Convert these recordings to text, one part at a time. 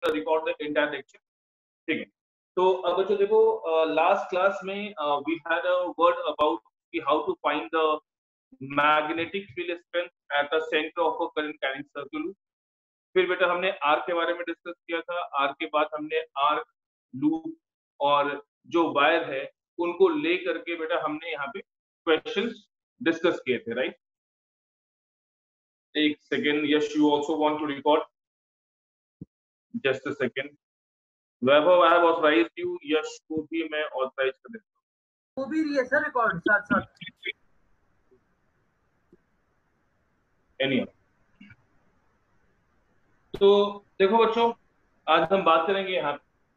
Record the entire lecture, ठीक है। तो अब बच्चों देखो, लास्ट क्लास में we had a word about कि how to find the magnetic field strength at the centre of a current carrying circle. फिर बेटा हमने आर के बारे में डिस्कस किया था। आर के बाद हमने आर, लूप और जो वायर है उनको ले करके बेटा हमने यहाँ पे क्वेश्चंस डिस्कस किए थे, राइट। एक second, yes you also want to record, just a second. Vaibhav, I have authorised you, Yash को भी मैं ऑथराइज कर देता हूँ। वो भी रही है सर रिकॉर्ड साथ साथ। तो देखो बच्चों, आज हम बात करेंगे यहाँ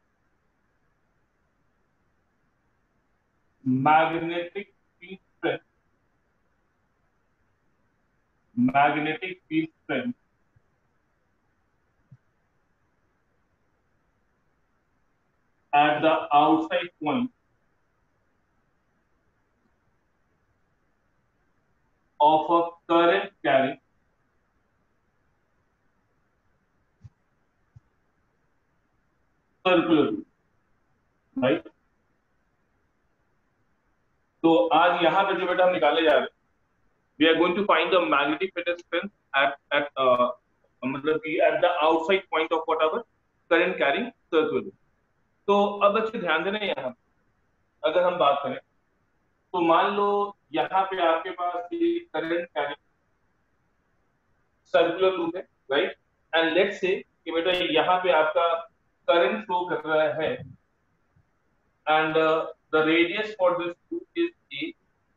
magnetic field strength, magnetic field strength at the outside point of a current carrying circular loop, right? तो आज यहाँ पे जो बेटा हम निकालने जा रहे हैं, we are going to find the magnetic field strength at मतलब कि at the outside point of whatever current carrying circular loop। तो अब बच्चे ध्यान देना, यहाँ अगर हम बात करें तो मान लो यहाँ पे आपके पास एक करंट कैरिंग सर्कुलर लूप है, राइट। एंड लेट्स से कि बेटा यहाँ पे आपका करंट फ्लो कर रहा है and the radius for this loop is a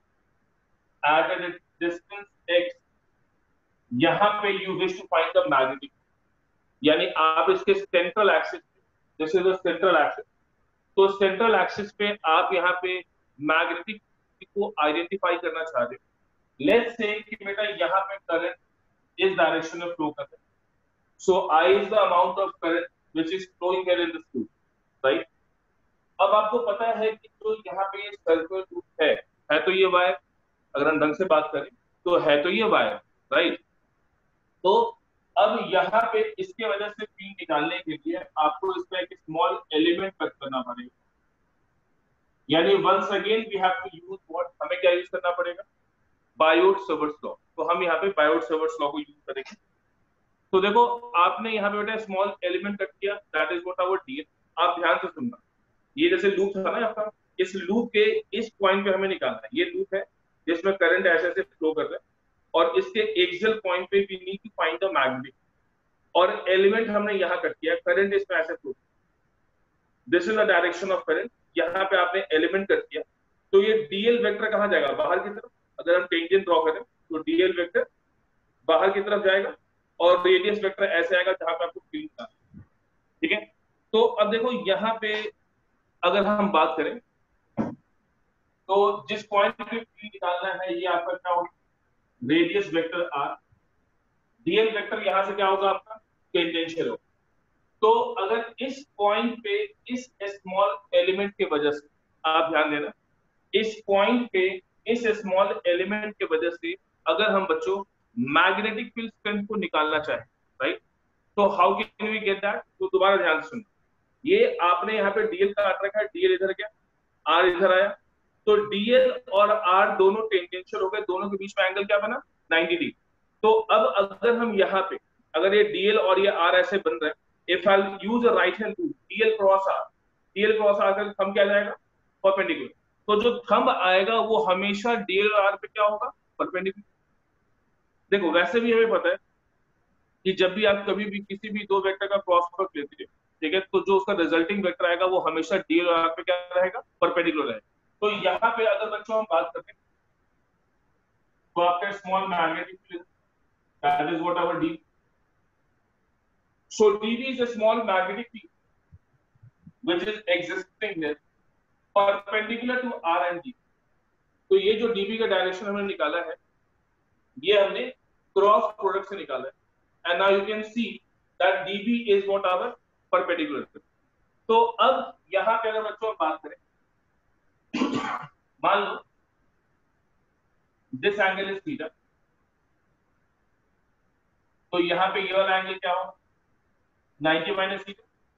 at a distance x। यहाँ पे you wish to find the magnetic, यानी आप इसके central axis, this is the central axis, तो सेंट्रल एक्सिस पे आप यहाँ पे मैग्नेटिक को आइडेंटिफाई करना चाह रहे हो। लेट्स से कि बेटा यहाँ पे करंट इस डायरेक्शन में फ्लो कर रहा है, so I is the amount of current which is flowing here in this loop, right? अब आपको पता है कि जो यहाँ पे ये सर्कुलर लूप है तो ये वायर, अगर हम ढंग से बात करें तो है तो ये वायर, राइट। तो अब यहाँ पे इसके वजह से फील्ड निकालने के लिए आपको इसका एक स्मॉल एलिमेंट कट करना पड़ेगा, यानी once again we have to use what, हमें क्या यूज करना पड़ेगा, बायोट-सावर्ट्स लॉ। तो हम यहाँ पे बायोट-सावर्ट्स लॉ को यूज करेंगे। तो देखो आपने यहाँ पे बेटा स्मॉल एलिमेंट कट किया, that is what our DL. आप ध्यान से सुनना, ये जैसे लूप था ना आपका, इस लूप के इस पॉइंट पे हमें निकालना है। ये लूप है जिसमें करंट ऐसे ऐसे फ्लो कर रहा है और इसके एक्सियल पॉइंट पे we need to find the magnetic, और एलिमेंट हमने यहाँ कट किया, करंट इसमें ऐसे flow, this is the direction of current. यहाँ पे आपने एलिमेंट कट किया, तो ये डीएल वेक्टर कहाँ जाएगा, बाहर की तरफ। अगर हम टेंजेंट ड्रॉ करें तो डीएल वेक्टर बाहर की तरफ जाएगा और रेडियस वेक्टर ऐसे आएगा जहां पे आपको फील्ड का, ठीक है। तो अब देखो यहाँ पे अगर हम बात करें तो जिस पॉइंट पे फील्ड निकालना है ये आपका क्या होगा, radius vector R, DL vector यहाँ से क्या होगा आपका, टेंजेंशियल होगा। तो अगर इस पॉइंट पे इस स्मॉल एलिमेंट के वजह से, आप ध्यान देना, इस पॉइंट पे इस स्मॉल एलिमेंट के वजह से अगर हम बच्चों मैग्नेटिक फील्ड स्ट्रेंथ को निकालना चाहे, राइट, तो how can we get that. तो दोबारा ध्यान से सुनना, ये आपने यहाँ पे डीएल का काट रखा है, डीएल इधर गया, आर इधर आया, तो डीएल और आर दोनों टेंजेंशियल हो गए, दोनों के बीच में एंगल क्या बना, 90 डिग्री। तो अब अगर हम यहाँ पे, अगर ये डीएल और ये आर ऐसे बन रहे हैं, if I use a right hand rule, DL cross R, DL cross R का थंब क्या जाएगा, परपेंडिकुलर। तो जो थंब आएगा वो हमेशा डीएल आर पे क्या होगा, परपेंडिकुलर। देखो वैसे भी हमें पता है कि जब भी आप कभी भी किसी भी दो वेक्टर का क्रॉस प्रोडक्ट लेते हैं, ठीक है, तो जो उसका रिजल्टिंग वेक्टर आएगा वो हमेशा डीएल और आर पे क्या रहेगा, परपेंडिकुलर रहेगा। तो यहाँ पे अगर बच्चों हम बात करते हैं तो आपका small magnetic field, that is what our D. So dv is a small magnetic field which is existing here perpendicular to r and d। तो ये जो dv का डायरेक्शन हमने निकाला है ये हमने क्रॉस प्रोडक्ट से निकाला है, and now you can see that dv is what our perpendicular। तो अब यहाँ पे अगर बच्चों हम बात करें, मान लो दिस एंगल इज थीटा, तो यहाँ पे ये वाला एंगल क्या होगा, 90 माइनस थीटा,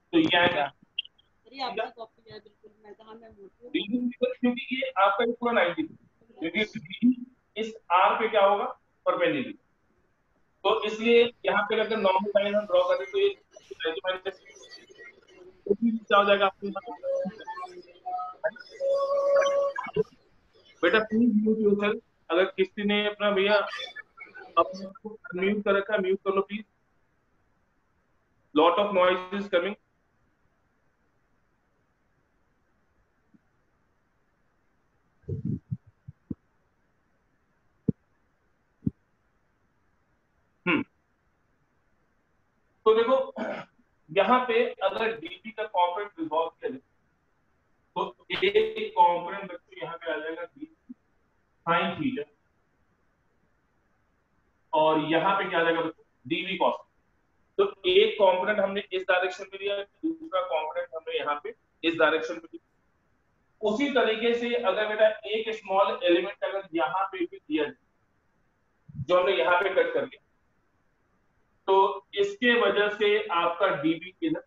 तो ये आएगा अरे आपकी कॉपी है बिल्कुल, मैं कहा मैं मोटी हूँ। dv, क्योंकि ये आपका ये पूरा 90 क्योंकि dv इस r पे क्या होगा परपेंडिकुलर, तो इसलिए यहाँ पे अगर नॉर्मल लाइन हम ड्रॉ करें तो ये 90 माइनस क्या हो जाएगा आपके बेटा प्लीज म्यूट योरसेल्फ। अगर किसी ने अपना भैया अपने को म्यूट कर रखा है म्यूट कर लो please, lot of noise is coming. तो देखो यहाँ पे अगर डीपी का कॉम्पोनेंट रिजॉल्व किया जाए तो एक कॉम्पोनेंट बच्चों यहाँ पे आ जाएगा साइन थीटा, और यहाँ पे क्या आ जाएगा बच्चों डीवी कॉस। तो एक कंपोनेंट हमने इस डायरेक्शन में लिया, दूसरा कंपोनेंट हमने यहाँ पे इस डायरेक्शन में लिया। उसी तरीके से अगर बेटा एक स्मॉल एलिमेंट अगर यहाँ पे भी दिया जाए जो हमने यहाँ पे कट कर लिया, तो इसके वजह से आपका डीबी किधर,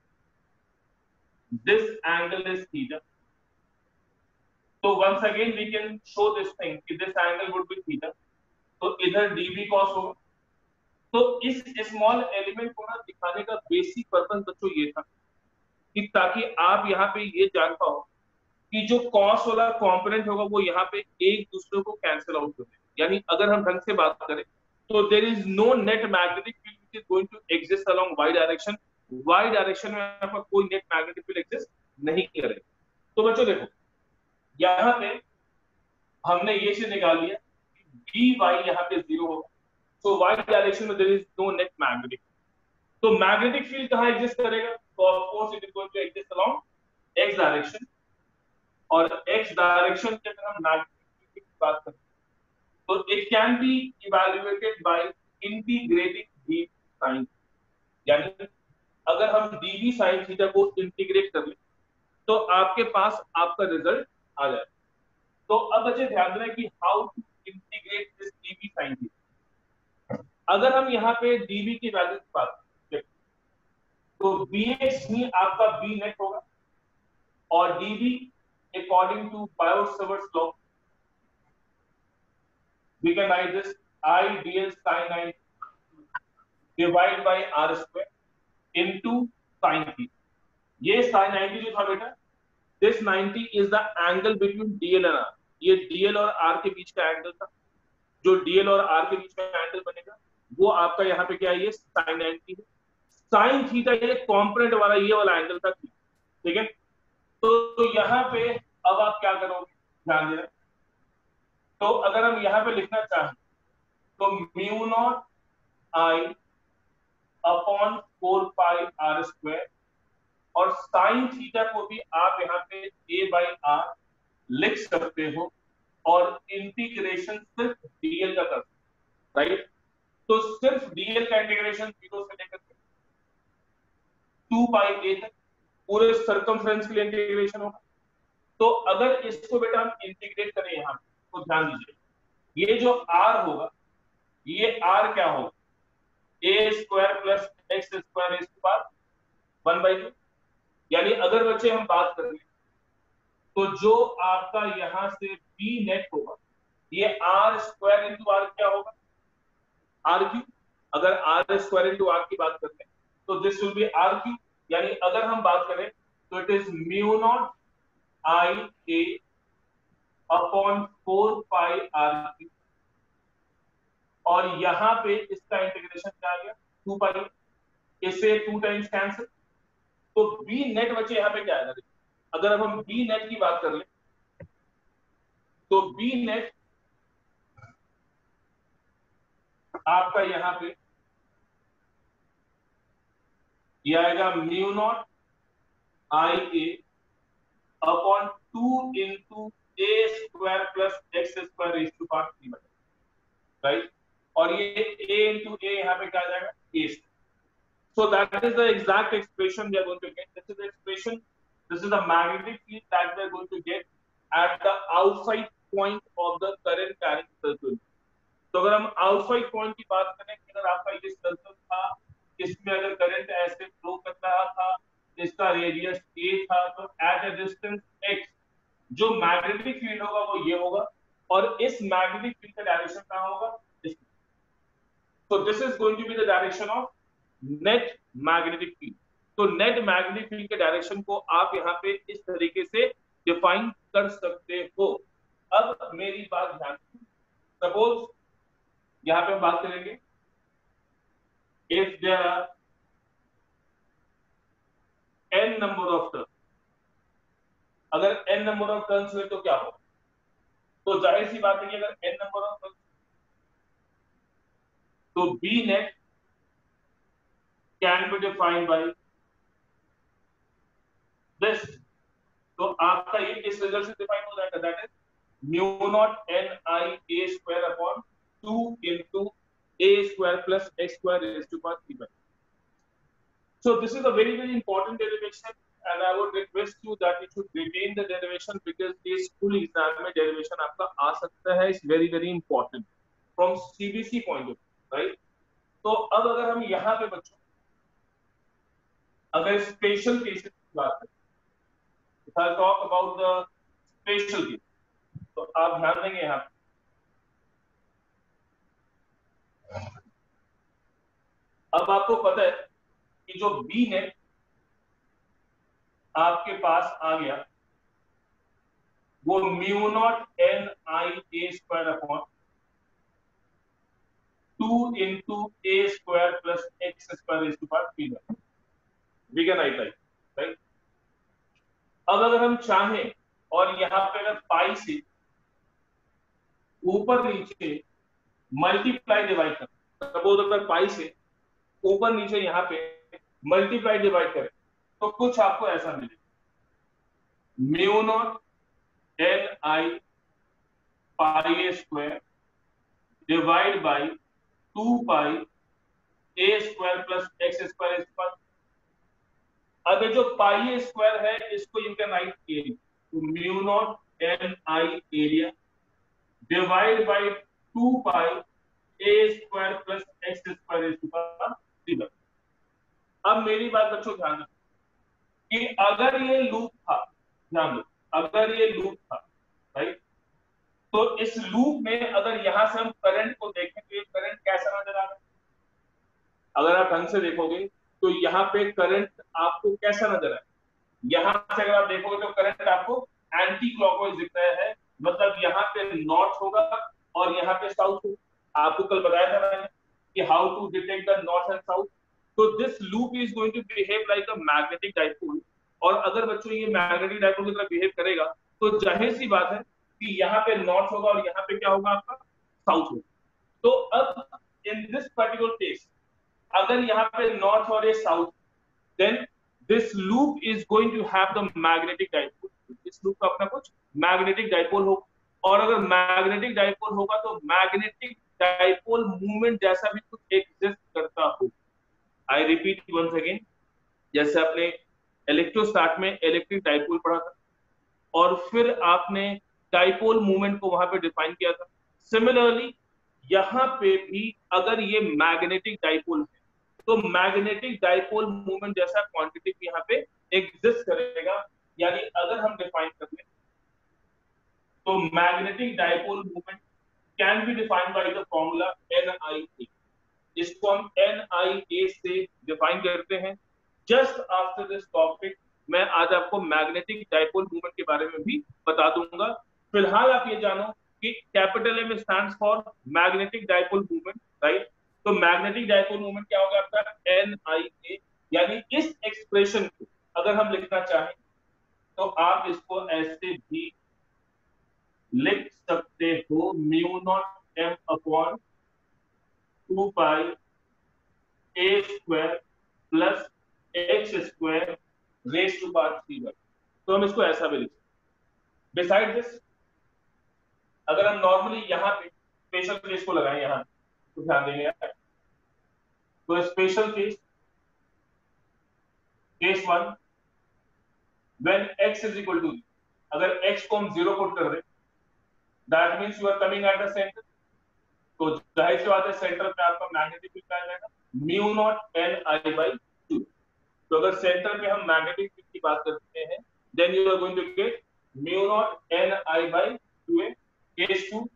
दिस एंगल इज थीटा। तो once again we can show this thing कि this angle would be theta, तो इधर डीबी कॉस होगा। तो इस स्मॉल एलिमेंट को ना दिखाने का बेसिक पर्पस बच्चों ये था कि ताकि आप यहाँ पे ये जान पाओ कि जो कॉस वाला कंपोनेंट होगा वो यहाँ पे एक दूसरे को कैंसिल आउट कर देगा। यानी अगर हम ढंग से बात करें तो there is no net magnetic field which is going to exist along Y direction. Y direction में आपका कोई नेट मैग्नेटिक फील्ड एग्जिस्ट नहीं करेगा। तो बच्चों देखो यहाँ पे हमने ये चीज निकाल लिया डी वाई यहाँ पे 0 होगा, सो वाई डायरेक्शन में there is no net magnetic. तो मैग्नेटिक फील्ड कहाँ एग्जिस्ट करेगा, तो of course it is going to exist along X direction. और एक्स डायरेक्शन के अगर हम मैग्नेटिक फील्ड की बात करें तो it can be evaluated by integrating D sine. यानी अगर हम डीवी साइन थीटा को इंटीग्रेट कर ले तो आपके पास आपका रिजल्ट आ जाए। तो अब बच्चे ध्यान देना कि how to integrate this DV sine theta. अगर हम यहाँ पे डीवी की वैल्यू की बात करें तो bx ही आपका बी नेट होगा, और dv according to Biot-Savart's law we can write this I dl sin 90 divided by r square into sin theta। ये sin 90 जो था बेटा, this 90 is the angle between dl and r। ये dl और r के बीच का एंगल था। जो dl और r के बीच में एंगल बनेगा वो आपका यहाँ पे क्या है, ये sin 90 है। sin थीटा ये कंपोनेंट वाला ये वाला एंगल था, ठीक है। तो यहाँ पे अब आप क्या करोगे, ध्यान देना। तो अगर हम यहाँ पे लिखना चाहें तो mu naught I upon 4 pi R square, और साइन थीटा को भी आप यहाँ पे a बाई आर लिख सकते हो, और इंटीग्रेशन सिर्फ डीएल का कर, राइट। तो सिर्फ डीएल का इंटीग्रेशन 0 से लेकर 2 पाई a तक पूरे सर्कमफ्रेंस के लिए इंटीग्रेशन होगा। तो अगर इसको बेटा हम इंटीग्रेट करें यहाँ पे तो ध्यान दीजिए ये जो r होगा ये r क्या होगा, a square plus x square is to power 1/2। यानी अगर बच्चे हम बात करें तो जो आपका यहाँ से b नेट होगा ये r स्क्वायर इंटू r क्या होगा, r क्यूब। अगर r स्क्वायर इंटू r की बात करते हैं तो this will be r cube. यानी अगर हम बात करें तो it is mu naught I A upon 4 pi R cube, और यहाँ पे इसका इंटीग्रेशन क्या आ गया 2 पाई, इससे 2 टाइम्स कैंसिल। तो बी नेट बचे यहाँ पे क्या आएगा, अगर अब हम बी नेट की बात कर ले तो बी नेट आपका यहाँ पे ये आएगा mu naught I A upon 2 into a square plus x square is to power 3, right. और ये a इंटू ए यहाँ पे क्या आ जाएगा a। So that is the exact expression we are going to get. This is the expression. This is the magnetic field that we are going to get at the outside point of the current carrying circle. तो अगर हम outside point की बात करें, अगर आपका ये circle था, इसमें अगर करंट ऐसे फ्लो कर रहा था इसका रेडियस a था, तो एट ए डिस्टेंस x जो मैग्नेटिक फील्ड होगा वो ये होगा, और इस मैग्नेटिक फील्ड का डायरेक्शन कहाँ होगा, so this is going to be the direction of net magnetic field. तो नेट मैग्नेटिक फील्ड के डायरेक्शन को आप यहाँ पे इस तरीके से डिफाइन कर सकते हो। अब मेरी बात ध्यान, सपोज यहाँ पे हम बात करेंगे, if there are n number of turn, अगर n नंबर ऑफ टर्न्स हुए तो क्या होगा, तो जाहिर सी बात है कि अगर n नंबर ऑफ टर्न्स तो b net can be defined by this, तो आपका ये किस रिजल्ट से डिफाइन हो जाएगा, that is mu naught N I a square upon 2 into a square plus x square raised to power 3 by. So this is a very important derivation and I would request you that you should retain the derivation because this school exam में derivation आपका आ सकता है, is very important from CBC point of view, right? तो अब अगर हम यहाँ पे बच्चों अगर स्पेशल केसेस की बात करें, if I talk about the special case, तो आप ध्यान देंगे यहाँ पे, अब आपको पता है कि जो बी नेट आपके पास आ गया वो mu naught N I a square upon 2 into a square plus x square raised to power 3 by, we can write right? अब अगर हम चाहें और यहाँ पे अगर पाई से ऊपर नीचे मल्टीप्लाई डिवाइड करें, सपोज अगर पाई से ऊपर नीचे यहाँ पे मल्टीप्लाई डिवाइड करें तो कुछ आपको ऐसा मिलेगा, mu naught N I pi a square divide by 2 pi a square plus x square square. अब ये जो पाई ए स्क्वायर है इसको यू कैन राइट एरिया, तो mu naught N I area divide by 2 pi a square plus x square square. अब मेरी बात बच्चों ध्यान रखो कि अगर ये लूप था, ध्यान दो, अगर ये लूप था राइट, तो इस लूप में अगर यहां से हम करंट को देखें तो ये करंट कैसा नजर आ रहा है, अगर आप ढंग से देखोगे तो यहाँ पे करंट आपको कैसा नजर आए, यहां से अगर आप देखोगे तो करंट आपको एंटी क्लॉकवाइज दिख रहा है, मतलब यहाँ पे नॉर्थ होगा और यहाँ पे साउथ होगा। आपको कल बताया था मैंने कि how to detect the north and south. तो this loop is going to behave like a magnetic dipole, और अगर बच्चों ये मैग्नेटिक डाइपोल की तरह बिहेव करेगा तो जाहिर सी बात है कि यहाँ पे नॉर्थ होगा और यहाँ पे क्या होगा आपका साउथ होगा। तो अब इन दिस पर्टिकुलर केस अगर यहाँ पे नॉर्थ और ये south, then this loop is going to have the magnetic dipole, इस लूप का अपना कुछ मैग्नेटिक डाइपोल होगा, और अगर मैग्नेटिक डाइपोल होगा तो मैग्नेटिक डाइपोल मूवमेंट जैसा भी कुछ एग्जिस्ट करता हो। आई रिपीट वंस अगेन, जैसे आपने इलेक्ट्रोस्टैट में इलेक्ट्रिक डाइपोल पढ़ा था और फिर आपने डाइपोल मूवमेंट को वहां पे डिफाइन किया था, सिमिलरली यहाँ पे भी अगर ये मैग्नेटिक डाइपोल है तो मैग्नेटिक डाइपोल मूवमेंट जैसा क्वांटिटी यहाँ पे एग्जिस्ट करेगा। यानी अगर हम डिफाइन कर लें तो magnetic dipole movement can be defined by the formula NIA, इसको हम NIA से डिफाइन करते हैं। जस्ट आफ्टर दिस टॉपिक मैं आज आपको मैग्नेटिक डाइपोल मूवमेंट के बारे में भी बता दूंगा। फिलहाल आप ये जानो कि capital M stands for magnetic dipole movement, right? तो मैग्नेटिक डाइपोल मूवमेंट क्या होगा आपका NIA, यानी इस एक्सप्रेशन को अगर हम लिखना चाहें तो आप इसको ऐसे भी लिख सकते हो, mu naught M upon 2 pi a square plus x square raise to power 3 by. तो हम इसको ऐसा भी लिख सकते। बिसाइड दिस अगर हम नॉर्मली यहाँ पे स्पेशल केस को लगाएं, यहाँ तो ध्यान देंगे, तो special case 1 when x is equal to, अगर x को हम 0 पुट कर दें that means you are coming at the centre, तो जाहिर सी बात है सेंटर पे आपका मैग्नेटिक फील्ड आ जाएगा mu naught N I by 2। तो अगर सेंटर पे हम मैग्नेटिक फील्ड की बात करते हैं, then you are going to get mu naught N I by 2a case 2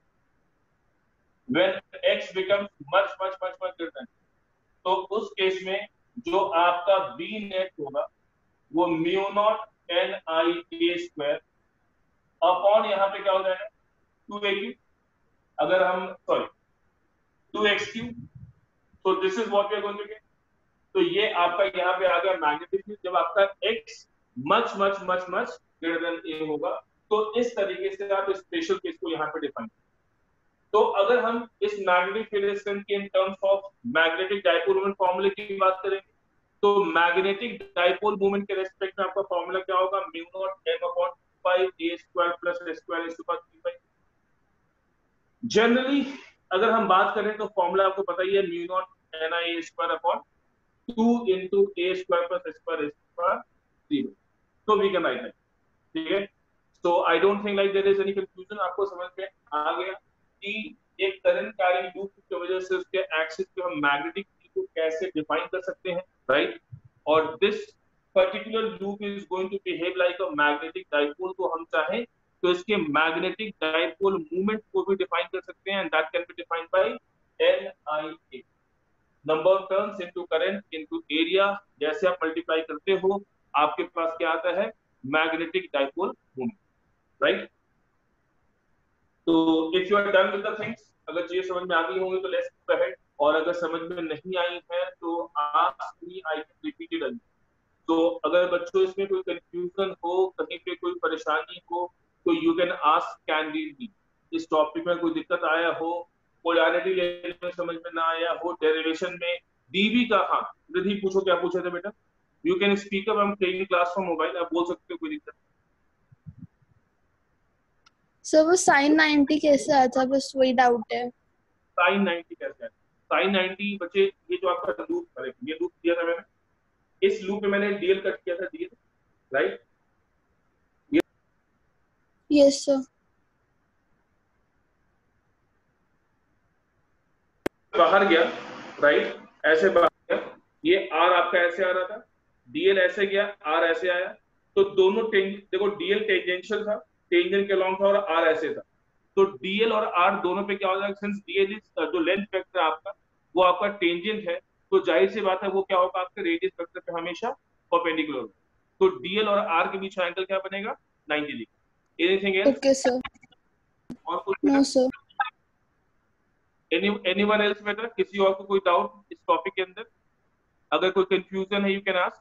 when x becomes much much much much greater. तो उस केस में जो आपका बी नेट होगा वो mu naught N I a square upon यहाँ पे क्या हो जाएगा 2a क्यू, अगर हम सॉरी 2x क्यू। तो this is what we are going to get. तो ये आपका यहाँ पे आ गया मैग्नेटिक फील्ड जब आपका x much much much much greater than a होगा। तो इस तरीके से आप स्पेशल केस को यहाँ पे डिफाइन। तो अगर हम इस मैग्नेटिक फील्ड स्ट्रेंथ के in terms of magnetic dipole moment फॉर्मूले की बात करेंगे, तो मैग्नेटिक डाइपोल मोमेंट के रेस्पेक्ट में आपका फॉर्मूला क्या होगा, mu naught m upon 5a square plus a square इस पर 3 जनरली अगर हम बात करें तो फॉर्मूला आपको पता ही है, mu naught N I a square upon 2 into a square plus h square is equal to 0. So we can write that. ठीक है। So I don't think like there is any confusion. आपको समझ में आ गया कि एक करंट कैरिंग लूप की वजह से उसके एक्सिस पे हम मैग्नेटिक फील्ड को कैसे डिफाइन कर सकते हैं, राइट। और this particular loop is going to behave like a magnetic dipole. तो हम चाहें तो इसके मैग्नेटिक डाइपोल मूवमेंट को भी डिफाइन कर सकते हैं, and that can be defined by n I a, number of turns into current into area. जैसे आप मल्टीप्लाई करते हो आपके पास क्या आता है, मैग्नेटिक डाइपोल मोमेंट, राइट। तो if you are done with the things, अगर चीजें समझ में आ गई होंगी तो लेट्स मूव अहेड, और अगर समझ में नहीं आई है तो ask me, I can repeat it again. तो अगर बच्चों इसमें कोई कंफ्यूजन हो, कहीं पे कोई परेशानी हो, तो you can ask candid me. इस टॉपिक में कोई दिक्कत आया हो, पोलैरिटी लेने में समझ में ना आया हो, डेरिवेशन में, डीवी का, हाँ रिधि पूछो क्या पूछे थे बेटा। You can speak up, I am taking class from mobile, आप बोल सकते हो, कोई दिक्कत। सर वो साइन 90 कैसे आया था, बस वही डाउट है। साइन 90 कैसे है? साइन 90 बच्चे ये जो आपका लूप है, ये लूप दिया था मैंने, इस लूप में मैंने डीएल कट किया था, डीएल, राइट। Yes sir. बाहर गया, राइट, ऐसे बाहर गया, ये आर आपका ऐसे आ रहा था, डीएल ऐसे गया, आर ऐसे आया। तो दोनों देखो डीएल टेंजेंशियल था, टेंजेंट के लॉन्ग था, और आर ऐसे था। तो डीएल और आर दोनों पे क्या हो जाएगा, सिंस डीएल इज जो लेंथ वेक्टर आपका वो आपका टेंजेंट है, तो जाहिर सी बात है वो क्या होगा, आपके रेडियस वेक्टर पे हमेशा परपेंडिकुलर होगा। तो डीएल और आर के बीच एंगल क्या बनेगा, 90 degree. Anything else? Okay sir. और कुछ? No sir. एनीवन एल्स बेटा, किसी और को कोई डाउट इस टॉपिक के अंदर? अगर कोई कंफ्यूजन है यू कैन आस्क।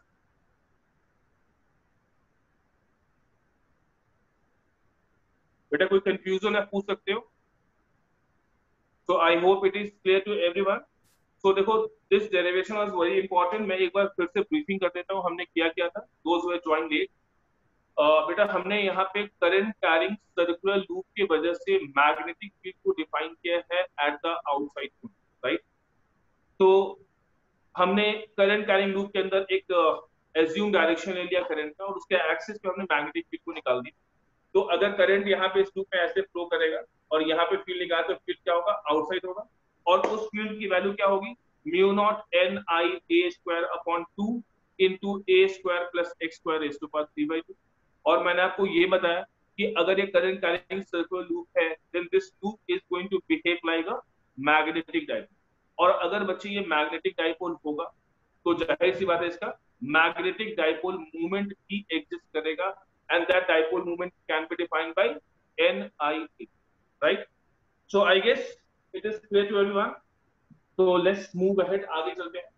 बेटा कोई कंफ्यूजन है पूछ सकते हो। So I hope it is clear to everyone. So देखो this derivation was very important. मैं एक बार फिर से ब्रीफिंग कर देता हूँ हमने किया क्या था। Those who have joined late, बेटा हमने यहाँ पे करंट कैरिंग सर्कुलर लूप की वजह से मैग्नेटिक फील्ड को डिफाइन किया है at the outside point, right. तो हमने करंट कैरिंग लूप के अंदर एक एज्यूम डायरेक्शन ले लिया करंट का, और उसके एक्सिस पे हमने मैग्नेटिक फील्ड को निकाल दिया। तो अगर करंट यहाँ पे इस लूप में ऐसे फ्लो करेगा और यहाँ पे फील्ड निकाले, तो फील्ड क्या होगा, आउटसाइड होगा, और उस फील्ड की वैल्यू क्या होगी, mu naught N I a square upon 2 into a square plus x square is to power 3/2। और मैंने आपको ये बताया कि अगर ये करंट कैरिंग सर्कुलर लूप है, then this loop is going to behave like a magnetic dipole. और अगर बच्चे ये मैग्नेटिक डाइपोल होगा तो जाहिर सी बात है इसका मैग्नेटिक डाइपोल मूवमेंट ही एग्जिस्ट करेगा, and that dipole moment can be defined by NIA, right? So I guess it is clear to everyone. So let's move ahead, आगे चलते हैं।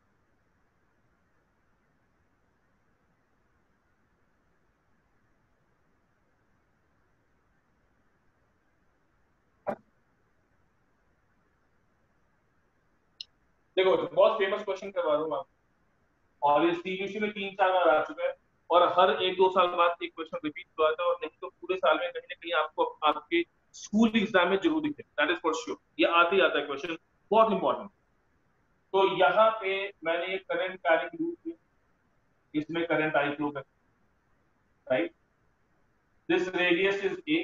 देखो बहुत फेमस क्वेश्चन करवा रहा हूँ मैं, और ये सीबीएसई में 3-4 बार आ चुका है, और हर 1-2 साल बाद एक क्वेश्चन रिपीट हुआ था, और नहीं तो पूरे साल में कहीं ना कहीं आपको आपके स्कूल एग्जाम में जरूर दिखे, दैट इज फॉर श्योर। ये आते ही आता है क्वेश्चन, बहुत इंपॉर्टेंट। तो यहाँ पे मैंने ये करंट कैरिंग लूप, इसमें करंट आई फ्लो कर, right. This radius is a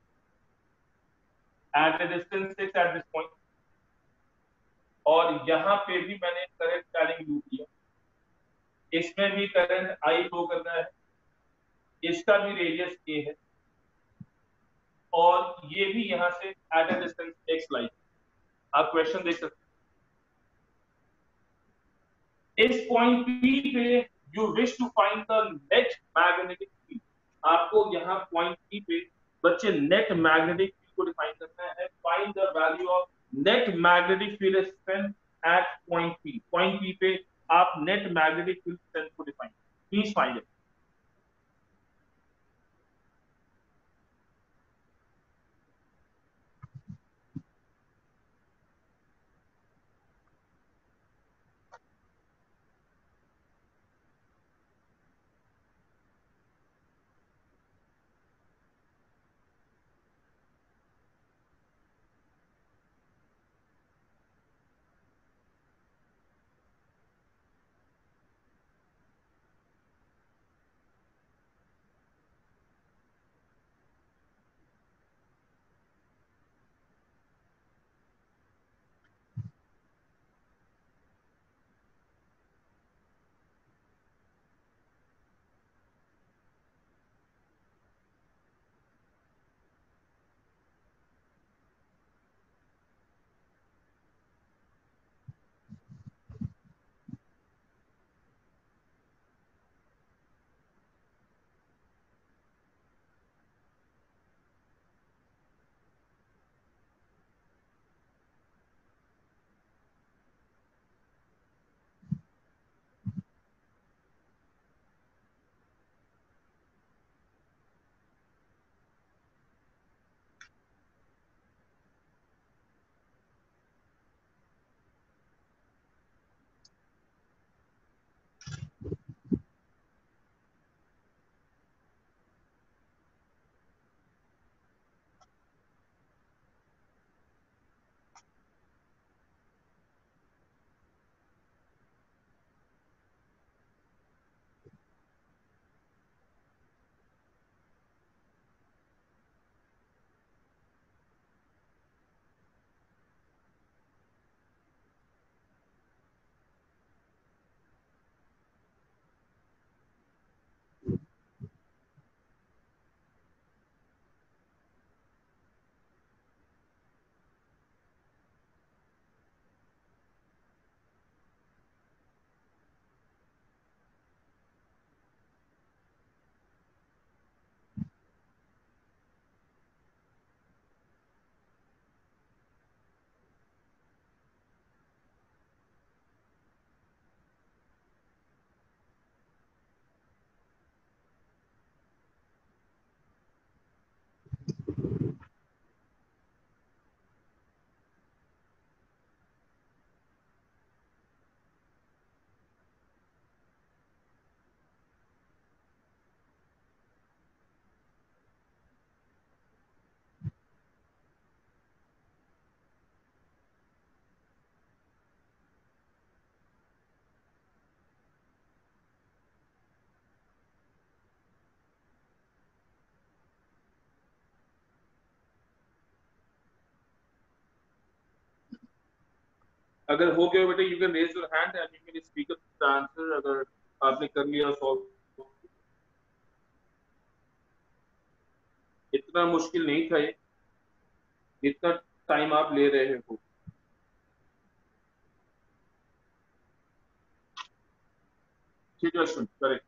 at a distance 6 at this point, और यहाँ पे भी मैंने करंट कैरिंग लूप लिया, इसमें भी करंट I फ्लो कर रहा है, इसका भी रेडियस A है, और ये भी यहां से at a distance x like. आप क्वेश्चन देख सकते हैं। इस पॉइंट P पे you wish to find the net magnetic field. आपको यहाँ पॉइंट P पे बच्चे नेट मैग्नेटिक फील्ड को डिफाइन करना है। Find the value of net magnetic field strength at point P। Point P पे आप नेट मैग्नेटिक फील्ड स्ट्रेंथ को डिफाइन, प्लीज फाइंड इट। अगर हो गया बेटा, you can raise your hand and you can speak the answer. अगर आपने कर लिया सॉल्व, इतना मुश्किल नहीं था ये, इतना टाइम आप ले रहे हो। ठीक है, करेक्ट।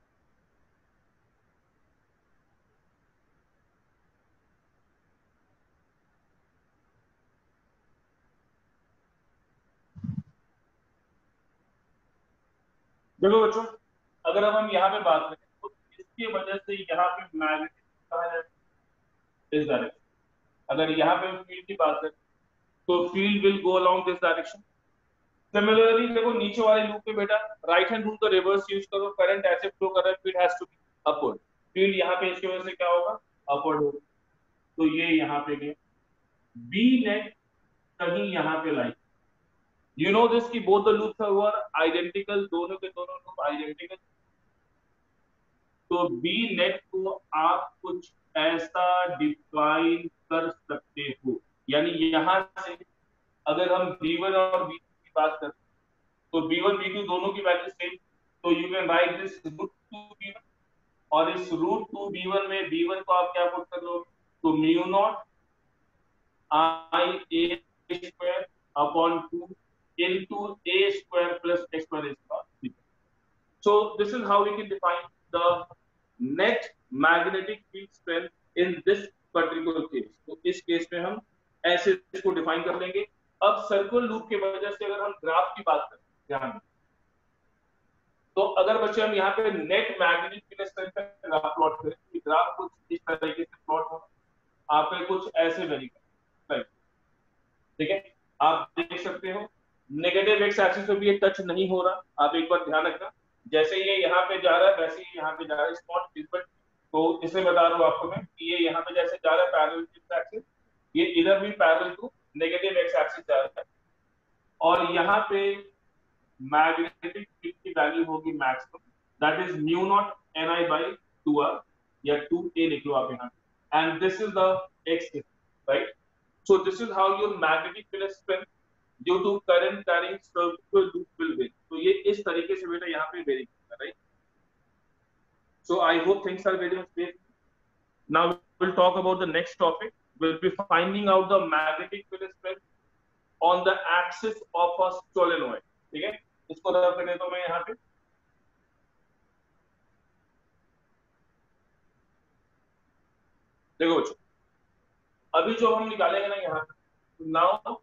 देखो बच्चों, अगर अब हम यहाँ पे बात करें तो इसकी वजह से यहाँ पे मैग्नेटिक कहा जाए इस डायरेक्शन। अगर यहाँ पे फील्ड की बात करें तो field will go along this direction. Similarly देखो नीचे वाले लूप पे बेटा राइट हैंड रूल का रिवर्स यूज करो। करंट ऐसे फ्लो कर रहा है, field has to be upward. Field यहाँ पे इसकी वजह से क्या होगा, अपवर्ड होगा। तो ये यहाँ पे गए, बी नेट कहीं यहाँ पे लाइक, यू नो दिस की both the loops are identical, दोनों के दोनों लूप आइडेंटिकल। तो बी नेट को आप कुछ ऐसा डिफाइन कर सकते हो, यानी यहां से अगर हम B1 और B2 की बात करें तो B1 B2 दोनों की वैल्यू सेम, तो you can write this √2v1, और इस √2v1 में v1 को आप क्या पुट कर लोगे, तो mu naught I a square upon 2 into a square plus x square is equal. So this is how we can define the net magnetic field strength in this particular case. तो इस case में हम ऐसे इसको define कर लेंगे. अब circular loop के वजह से अगर हम ग्राफ की बात करें, ध्यान दें, तो अगर बच्चे हम यहाँ पे नेट मैग्नेटिक फील्ड स्ट्रेंथ का ग्राफ प्लॉट करें, तो ग्राफ कुछ इस तरीके से प्लॉट होगा, आपके कुछ ऐसे वेरी करें, ठीक है. आप देख सकते हो नेगेटिव एक्स एक्सिस पे भी ये टच नहीं हो रहा. आप एक बार ध्यान रखना, जैसे ये यहाँ पे जा रहा है वैसे ही यहाँ पे जा रहा है. It's not visible. तो इसमें बता रहा हूँ आपको मैं कि ये यहाँ पे जैसे जा रहा है पैरेलल टू एक्स एक्सिस, ये इधर भी parallel to negative x axis जा रहा है. और यहाँ पे मैग्नेटिक फील्ड की वैल्यू होगी maximum, that is mu naught ni by 2r या 2a लिख लो आप यहाँ. And this is the x, right. So this is how your magnetic field strength due to current carrying circular loop will vary. तो ये इस तरीके से बेटा यहाँ पे वेरी करता है, right? So I hope things are very much clear. Now we'll talk about the next topic. We'll be finding out the magnetic field strength on the axis of a solenoid. ठीक है, इसको रख देता हूं मैं यहाँ पे. देखो बच्चों, अभी जो हम निकालेंगे ना यहाँ, now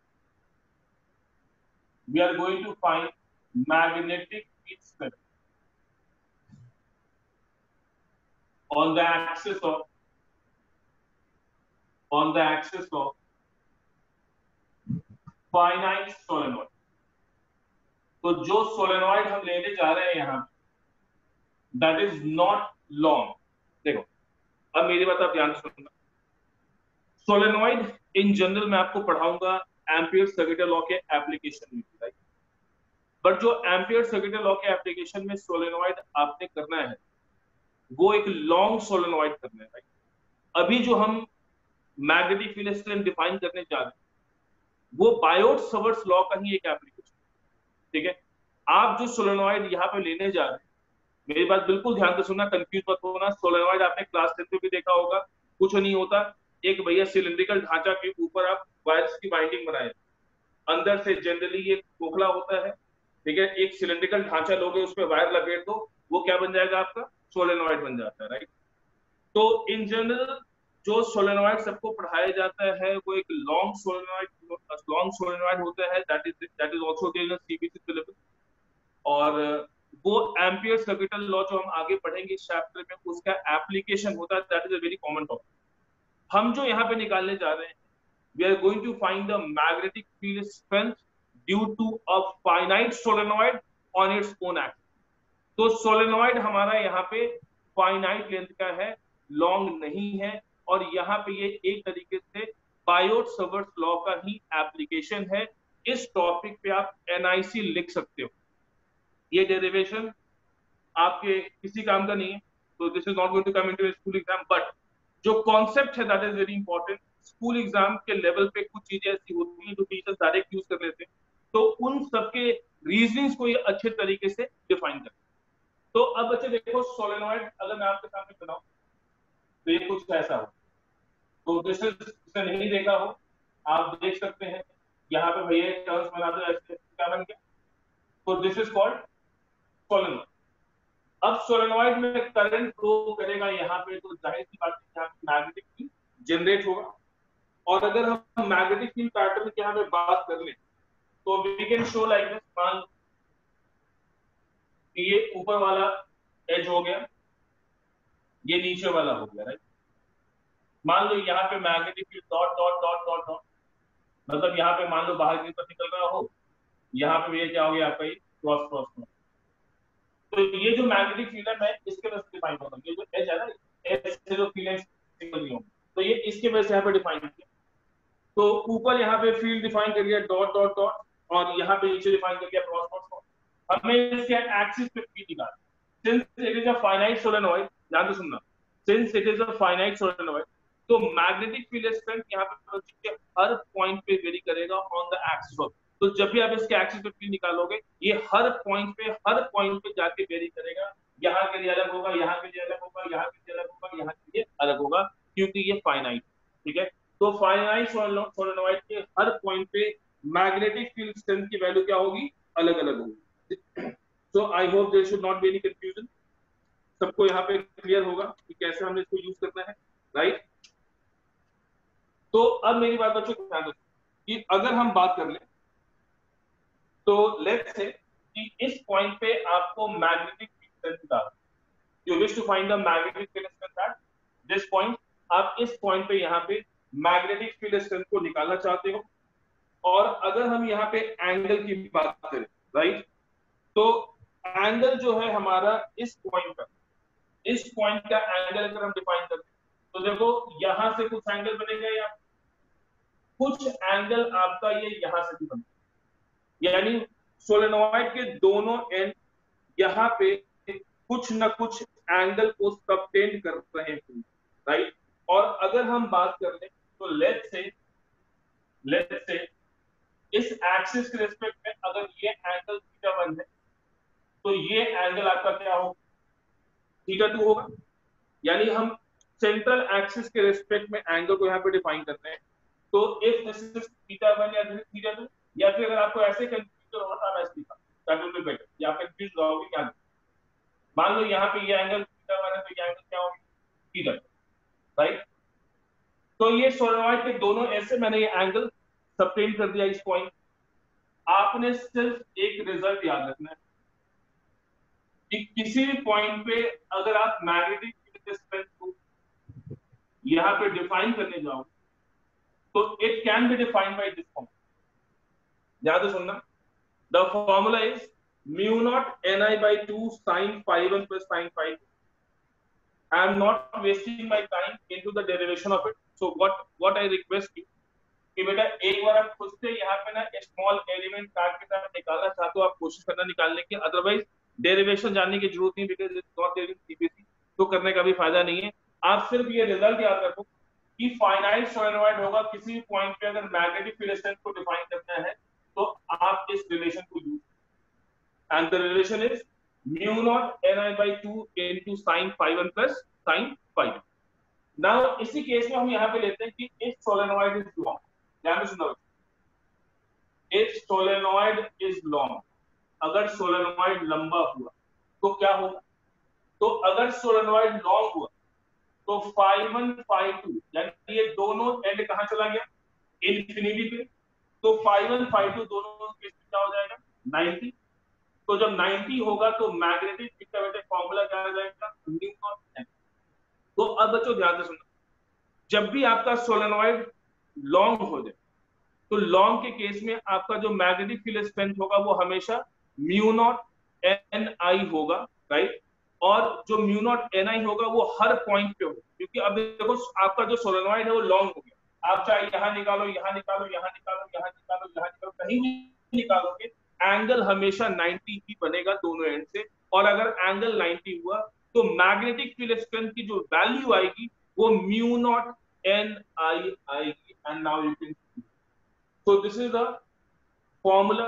we are going to find magnetic field strength on the axis of finite solenoid. तो जो सोलेनॉइड हम लेने जा रहे हैं यहाँ, दैट इज नॉट लॉन्ग. देखो अब मेरी बात आप ध्यान से सुनना. सोलेनॉइड इन जनरल मैं आपको पढ़ाऊंगा एम्पियर सर्किट लॉ के एप्लीकेशन में, राइट. बट जो एम्पियर सर्किट लॉ के एप्लीकेशन में सोलेनॉइड आपने करना है वो एक लॉन्ग सोलेनॉइड करना है, राइट. अभी जो हम मैग्नेटिक फील्ड स्ट्रेंथ डिफाइन करने जा रहे हैं वो बायोट-सावर्ट्स लॉ का ही एक एप्लीकेशन, ठीक है. आप जो सोलेनॉइड यहाँ पे लेने जा रहे हैं, मेरी बात बिल्कुल ध्यान से सुनना, कंफ्यूज मत होना. सोलेनॉइड आपने क्लास 10 में भी देखा होगा, कुछ नहीं होता. एक भैया सिलिंड्रिकल ढांचा के ऊपर आप वायर्स की बाइंडिंग बनाए, अंदर से जनरली ये खोखला होता है, ठीक है. एक सिलिंड्रिकल ढांचा लोगे, उस पर वायर लपेट दो, वो क्या बन जाएगा आपका, सोलेनॉइड बन जाता है, राइट. तो इन जनरल जो सोलेनॉइड सबको पढ़ाया जाता है वो एक लॉन्ग सोलेनॉइड होता है, that is also there in CBSE syllabus. और वो एम्पियर सर्किट लॉ जो हम आगे पढ़ेंगे इस चैप्टर में, उसका एप्लीकेशन होता है, that is a very common topic. हम जो यहाँ पे निकालने जा रहे हैं, we are going to find the magnetic field strength due to a finite solenoid on its own axis. तो सोलेनॉइड हमारा यहाँ पे फाइनाइट लेंथ का है, लॉन्ग नहीं है. और यहाँ पे ये एक तरीके से बायोट-सावर्ट्स लॉ का ही एप्लीकेशन है. इस टॉपिक पे आप एनआईसी लिख सकते हो. ये डेरिवेशन आपके किसी काम का नहीं है, तो this is not going to come into school exam. But जो कॉन्सेप्ट है that is very important. School exam के लेवल पे कुछ चीजें ऐसी होती हैं जो टीचर्स डायरेक्ट यूज कर लेते हैं, तो उन सबके रीजनिंग्स को ये अच्छे तरीके से डिफाइन करते हैं. तो अब बच्चे देखो, सोलेनॉइड अगर मैं आपके सामने बनाऊं तो ये कुछ ऐसा हो. तो दिस इज, जिसने नहीं देखा हो आप देख सकते हैं, यहाँ पे भैया टर्म्स बना दो, ऐसे क्या बन गया. तो दिस इज कॉल्ड सोलेनॉइड. अब सोलेनॉइड में करंट फ्लो करेगा यहाँ पे, तो जाहिर सी बात है यहाँ पे मैग्नेटिक फील्ड जनरेट होगा. और अगर हम मैग्नेटिक फील्ड पैटर्न की यहाँ पे बात कर लें तो we can show like this. मान ये ऊपर वाला एज हो गया, ये नीचे वाला हो गया, राइट. मान लो यहाँ पे magnetic field dot dot dot dot dot, मतलब यहाँ पे मान लो बाहर की तरफ निकल रहा हो, यहाँ पे ये क्या हो गया आपका, ये क्रॉस क्रॉस क्रॉस. तो ये जो मैग्नेटिक फील्ड है मैं इसके वजह से डिफाइन करता हूँ. ये जो एज है ना, एज से जो फील्ड सिंगल नहीं होगी, तो ये इसके वजह से यहाँ पे डिफाइन किया. तो ऊपर यहाँ पे फील्ड डिफाइन कर दिया डॉट डॉट डॉट, और यहाँ पे नीचे डिफाइन कर दिया क्रॉस क्रॉस क्रॉस. हमें इसके एक्सिस पे फील्ड निकालना. Since it is a finite solenoid, ध्यान से सुनना, since it is a finite solenoid, तो मैग्नेटिक फील्ड स्ट्रेंथ यहाँ पे हर पॉइंट पे वेरी करेगा ऑन द एक्सिस ऑफ. तो जब भी आप इसके एक्सिस पे फील्ड निकालोगे ये हर पॉइंट पे जाके वेरी करेगा। यहाँ के लिए अलग होगा, यहाँ के लिए अलग होगा, यहाँ के लिए अलग होगा, यहाँ के लिए अलग होगा, क्योंकि ये फाइनाइट, ठीक है। तो फाइनाइट सोलेनोइड के हर पॉइंट पे मैग्नेटिक फील्ड स्ट्रेंथ की वैल्यू क्या होगी, अलग अलग होगी। So I hope there should not be any confusion. सबको यहाँ पे क्लियर होगा कि कैसे हमने इसको यूज करना है, राइट। तो अब मेरी बात बच्चों ध्यान दो कि अगर हम बात कर ले तो लेट्स से कि इस पॉइंट पे आपको मैग्नेटिक फील्ड स्ट्रेंथ निकालना, you wish to find the magnetic field strength at this point. आप इस पॉइंट पे यहाँ पे मैग्नेटिक फील्ड स्ट्रेंथ को निकालना चाहते हो। और अगर हम यहाँ पे एंगल की बात करें, राइट, तो एंगल जो है हमारा इस पॉइंट का एंगल अगर हम डिफाइन करते हैं तो देखो यहां से कुछ एंगल बनेगा या कुछ एंगल आपका ये यहां से भी बनेगा, यानी सोलेनोइड के दोनों एंड यहाँ पे कुछ न कुछ एंगल को सबटेंड कर रहे हैं, राइट। और अगर हम बात कर लें तो लेट्स से इस एक्सिस के रिस्पेक्ट में अगर ये एंगल θ1 है तो ये एंगल आपका क्या होगा, θ2 होगा। यानी हम सेंट्रल एक्सिस के रिस्पेक्ट में एंगल को यहाँ पे डिफाइन करते हैं। तो इफ दिस इज θ1 या दिस इज θ2, या फिर अगर आपको ऐसे कंफ्यूजन हो रहा है ऐसे लिखा दैट विल बी बेटर, या कंफ्यूज रहोगे क्या। मान लो यहाँ पे ये एंगल θ1 है तो ये एंगल क्या होगा, θ2, राइट। तो ये सोलेनोइड के दोनों ऐसे मैंने ये एंगल सबटेंड कर दिया इस पॉइंट। आपने सिर्फ एक रिजल्ट याद रखना है कि किसी भी पॉइंट पे अगर आप मैग्नेटिक फील्ड स्ट्रेंथ को यहाँ पे डिफाइन करने जाओ तो it can be defined by this formula. याद सुनना, the formula is mu naught ni/2 sin phi1 plus sin phi2. I am not wasting my time into the derivation of it. So what I request you कि बेटा एक बार आप खुद से यहाँ पे ना स्मॉल एलिमेंट काट के साथ निकालना चाहते हो, आप कोशिश करना निकालने की, अदरवाइज डेरिवेशन जानने की जरूरत नहीं, because it's not there in CBSE, तो करने का भी फायदा नहीं है। आप सिर्फ ये रिजल्ट याद रखो कि फाइनाइट सोलेनोइड होगा, किसी भी पॉइंट पे अगर मैग्नेटिक फील्ड स्ट्रेंथ को डिफाइन करना है तो आप इस रिलेशन को use, and the relation is mu naught ni/2 into sin phi1 plus sin phi2. Now इसी केस में हम यहाँ पे लेते हैं कि इफ सोलेनोइड इज लॉन्ग, ध्यान से सुनो, इफ सोलेनोइड इज लॉन्ग, अगर सोलेनोइड लंबा हुआ तो क्या होगा, तो अगर सोलेनोइड लॉन्ग हुआ तो phi1 phi2 यानी ये दोनों एंड कहां चला गया, इंफिनिटी पे। तो phi1 phi2 दोनों केस में क्या हो जाएगा, 90। तो जब 90 होगा तो मैग्नेटिक फील्ड का फॉर्मूला क्या आ जाएगा, म्यू नॉट n। तो अब बच्चों ध्यान से सुनना, जब भी आपका सोलेनोइड लॉन्ग हो जाए तो लॉन्ग के केस में आपका जो मैग्नेटिक फील्ड स्ट्रेंथ होगा वो हमेशा म्यू नॉट ni होगा, राइट। और जो म्यू नॉट ni होगा वो हर पॉइंट पे होगा, क्योंकि अब देखो आपका जो सोलेनोइड है वो लॉन्ग हो गया। आप चाहे यहाँ निकालो, यहाँ निकालो, यहाँ निकालो, यहाँ निकालो, यहाँ निकालो, कहीं भी निकालोगे एंगल हमेशा 90 ही बनेगा दोनों एंड से। और अगर एंगल 90 हुआ तो मैग्नेटिक फील्ड स्ट्रेंथ की जो वैल्यू आएगी वो म्यू नॉट ni आएगी। And now you can, so this is the formula.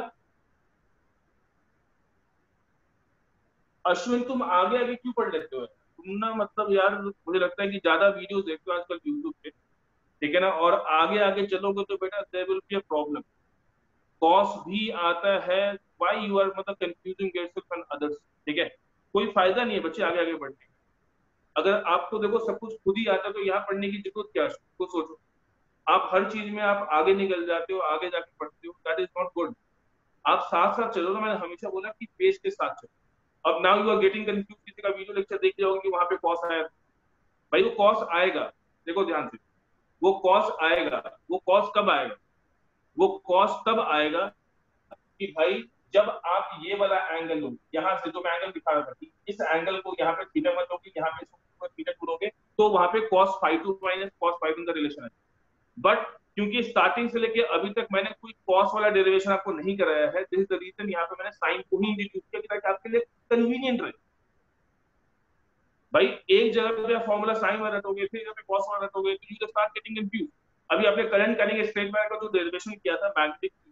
Ashwin तुम आगे आगे क्यों पढ़ लेते हो तुम ना, मतलब यार मुझे लगता है कि ज्यादा वीडियोस देखते हो आजकल यूट्यूब पे, ठीक है ना, और आगे आगे चलोगे तो बेटा there will be a problem. Cos भी आता है, व्हाई यू आर मतलब कंफ्यूजिंग योरसेल्फ एंड अदर्स, ठीक है। कोई फायदा नहीं है बच्चे आगे आगे बढ़ने का। अगर आपको देखो सब कुछ खुद ही आता है तो यहाँ पढ़ने की जरूरत क्या है, तो सोचो आप हर चीज में आप आगे निकल जाते हो, आगे जाके पढ़ते हो, दैट इज नॉट गुड। आप साथ साथ चलो ना, मैंने हमेशा बोला कि पेज के साथ चलो। अब now you are getting confuse, किसी का वीडियो लेक्चर देख जाओगे कि वहां पे कॉस आया, भाई वो कॉस आएगा, देखो ध्यान से, वो कॉस आएगा। वो कॉस कब आएगा, वो कॉस तब आएगा कि भाई जब आप ये वाला एंगल लो, यहाँ से जो मैं एंगल दिखा रहा था, इस एंगल को यहाँ पे थीटा मत लोगे, यहाँ पे थीटा लोगे, तो वहां पे cos phi2 minus cos phi1 का रिलेशन है। बट क्योंकि स्टार्टिंग से लेके अभी तक मैंने कोई cos वाला डेरिवेशन आपको नहीं कराया है, दिस इज द रीजन यहाँ पे मैंने साइन को ही इंट्रोड्यूस किया ताकि आपके लिए कन्वीनियंट रहे। भाई एक जगह पे फॉर्मूला साइन वाला रटोगे, फिर जगह पे cos वाला रटोगे, तो यू स्टार्ट गेटिंग कंफ्यूज। अभी आपने करंट करेंगे स्ट्रेट लाइन का जो डेरिवेशन किया था मैग्नेटिक का,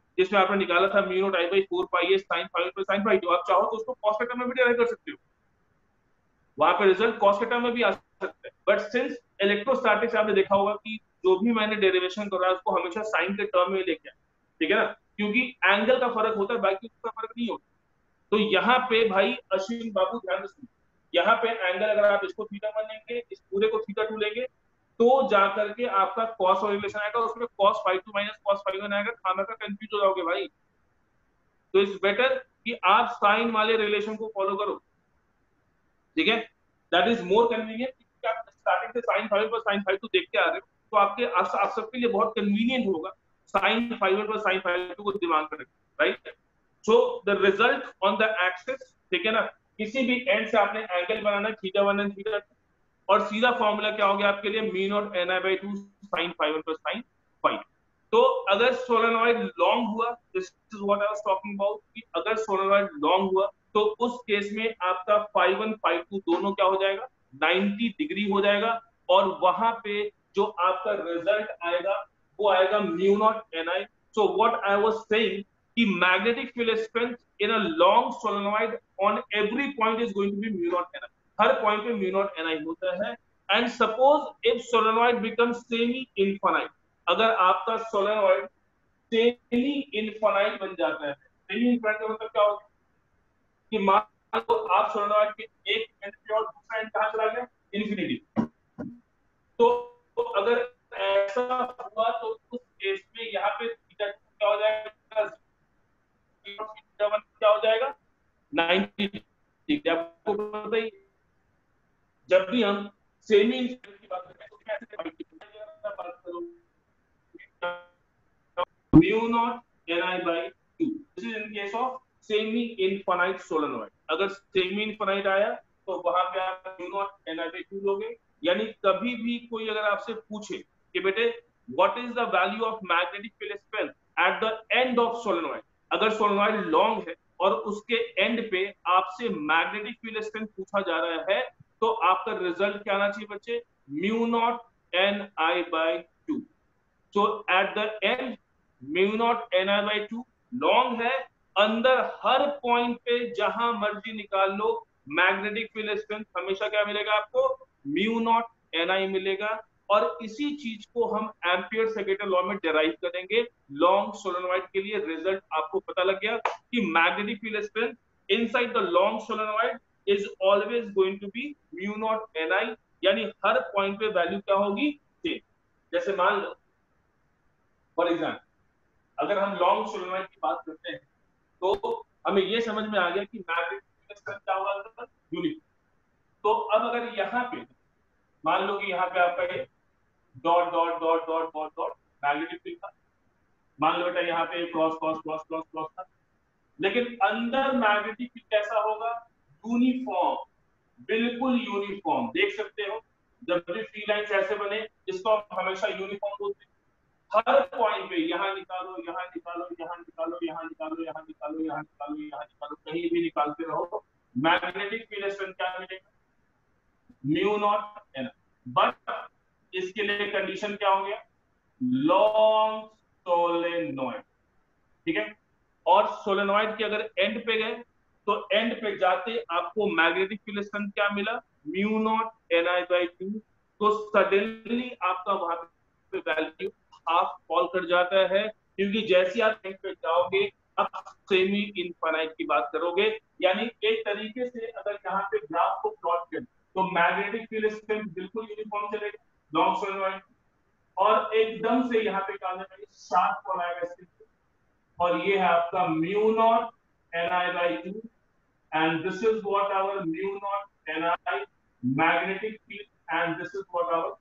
जिसमें आपने निकाला था mu naught I by 4 pi S sine phi पर साइन फाई, तो आप चाहो तो उसको कॉस के टर्म में भी डिराइव कर सकते हो, वहां पे रिजल्ट कॉस के टर्म में भी आ सकता है। बट सिंस इलेक्ट्रोस्टैटिक्स आपने देखा होगा कि जो भी मैंने डेरिवेशन कर रहा है उसको हमेशा साइन के टर्म में लेके आए, ठीक है ना, क्योंकि एंगल का फर्क होता है, बाकी का फर्क नहीं होता। तो यहाँ पे भाई अश्विन बाबू ध्यान रखिए, यहाँ पे एंगल अगर आप इसको थीटा 1 लेंगे, इस पूरे को थीटा 2 लेंगे, तो जाकर के आपका कॉस और रिलेशन आएगा, उसमें cos phi2 minus cos phi1 आएगा, खाना का कंफ्यूज हो जाओगे भाई। तो इट्स बेटर कि आप साइन वाले रिलेशन को फॉलो करो, ठीक है, दैट इज मोर कन्वीनियंट, क्योंकि आप स्टार्टिंग से साइन फाइव और साइन 5 देखते आ रहे हो, तो आप सबके लिए बहुत कन्वीनियंट होगा साइन 5 और साइन 5 को दिमाग में रखना, right. So the result on the axis, ठीक है ना, किसी भी एंड से आपने एंगल बनाना है थीटा 1 एंड थीटा 2, और सीधा फॉर्मूला क्या हो गया आपके लिए, mu naught N I by 2 sine 5 plus sine 5। तो अगर सोलेनॉइड लॉन्ग हुआ, this is what I was talking about, कि अगर सोलेनॉइड लॉन्ग हुआ तो उस केस में आपका phi1 phi2 दोनों क्या हो जाएगा, 90 डिग्री हो जाएगा, और वहां पे जो आपका रिजल्ट आएगा वो आएगा mu naught N I. So what I was saying कि magnetic field strength in a long solenoid on every point is going to be mu naught N I, हर पॉइंट पे म्यू नॉट एन आई होता है। And suppose if solenoid becomes semi infinite, अगर आपका solenoid semi infinite बन जाता है, semi infinite का मतलब क्या होगा कि मान लो आप सोलेनॉइड के एक एंड पे और दूसरा एंड कहां चला गया, इन्फिनिटी। तो अगर ऐसा हुआ तो उस केस में यहाँ पे थीटा क्या हो जाएगा, थीटा 1 क्या हो जाएगा, 90 डिग्री। आपको पता ही, जब भी हम सेमी इनफिनिटी की बात करते हैं तो कैसे बात करो, mu naught N I by 2, this is in case of semi infinite solenoid. अगर सेमी इनफाइनाइट आया तो वहां पे आप mu naught N I by 2 लोगे। यानी कभी भी कोई अगर आपसे पूछे कि बेटे what is the value of magnetic field strength at the end of solenoid, अगर सोलेनॉइड लॉन्ग है और उसके एंड पे आपसे मैग्नेटिक फील्ड स्ट्रेंथ पूछा जा रहा है, तो आपका रिजल्ट क्या आना चाहिए बच्चे, mu naught N I by 2। So at the end mu naught N I by 2 long है, अंदर हर पॉइंट पे जहां मर्जी निकाल लो, मैग्नेटिक फील्ड स्ट्रेंथ हमेशा क्या मिलेगा आपको, म्यू नॉट एन आई मिलेगा। और इसी चीज को हम एम्पियर सेकेंड लॉ में डिराइव करेंगे लॉन्ग सोलेनॉइड के लिए। रिजल्ट आपको पता लग गया कि magnetic field strength inside the long solenoid is always going to be mu naught N I, यानी हर पॉइंट पे वैल्यू क्या होगी, सेम। जैसे मान लो फॉर एग्जाम्पल अगर हम लॉन्ग सोलेनॉइड की बात करते हैं तो हमें ये समझ में आ गया कि मैग्नेटिक फील्ड स्ट्रेंथ क्या होगा, यूनिट। तो अब अगर यहाँ पे मान लो कि यहाँ पे आपका ये dot dot dot dot dot dot magnetic field था, मान लो बेटा यहाँ पे cross cross cross cross cross था, लेकिन अंदर मैग्नेटिक फील्ड कैसा होगा, यूनिफॉर्म, बिल्कुल यूनिफॉर्म। देख सकते हो जब भी फील्ड लाइंस ऐसे बने जिसको हम हमेशा यूनिफॉर्म बोलते हैं, हर पॉइंट पे यहाँ निकालो यहाँ निकालो यहाँ निकालो यहाँ निकालो यहाँ निकालो यहाँ निकालो यहाँ निकालो, कहीं भी निकालते रहो, मैग्नेटिक फील्ड स्ट्रेंथ क्या मिलेगा, म्यू नॉट एन। बट इसके लिए कंडीशन क्या हो गया, लॉन्ग सोलेनॉइड, ठीक है। और सोलेनॉइड के अगर एंड पे गए तो एंड पे जाते आपको मैग्नेटिक फील्ड स्ट्रेंथ क्या मिला, mu naught N I by 2। तो सडनली आपका वहां पे वैल्यू हाफ फॉल कर जाता है, क्योंकि जैसे आप एंड पे जाओगे आप सेमी इनफाइनाइट की बात करोगे। यानी एक तरीके से अगर यहाँ पे ग्राफ को प्लॉट करें तो मैग्नेटिक फील्ड स्ट्रेंथ बिल्कुल यूनिफॉर्म चलेगा लॉन्ग सोलेनॉइड, और एकदम से यहाँ पे क्या आएगा, शार्प फॉल आएगा, और ये है आपका mu naught N I by 2, and this is what our mu naught N I magnetic field, and this is what our,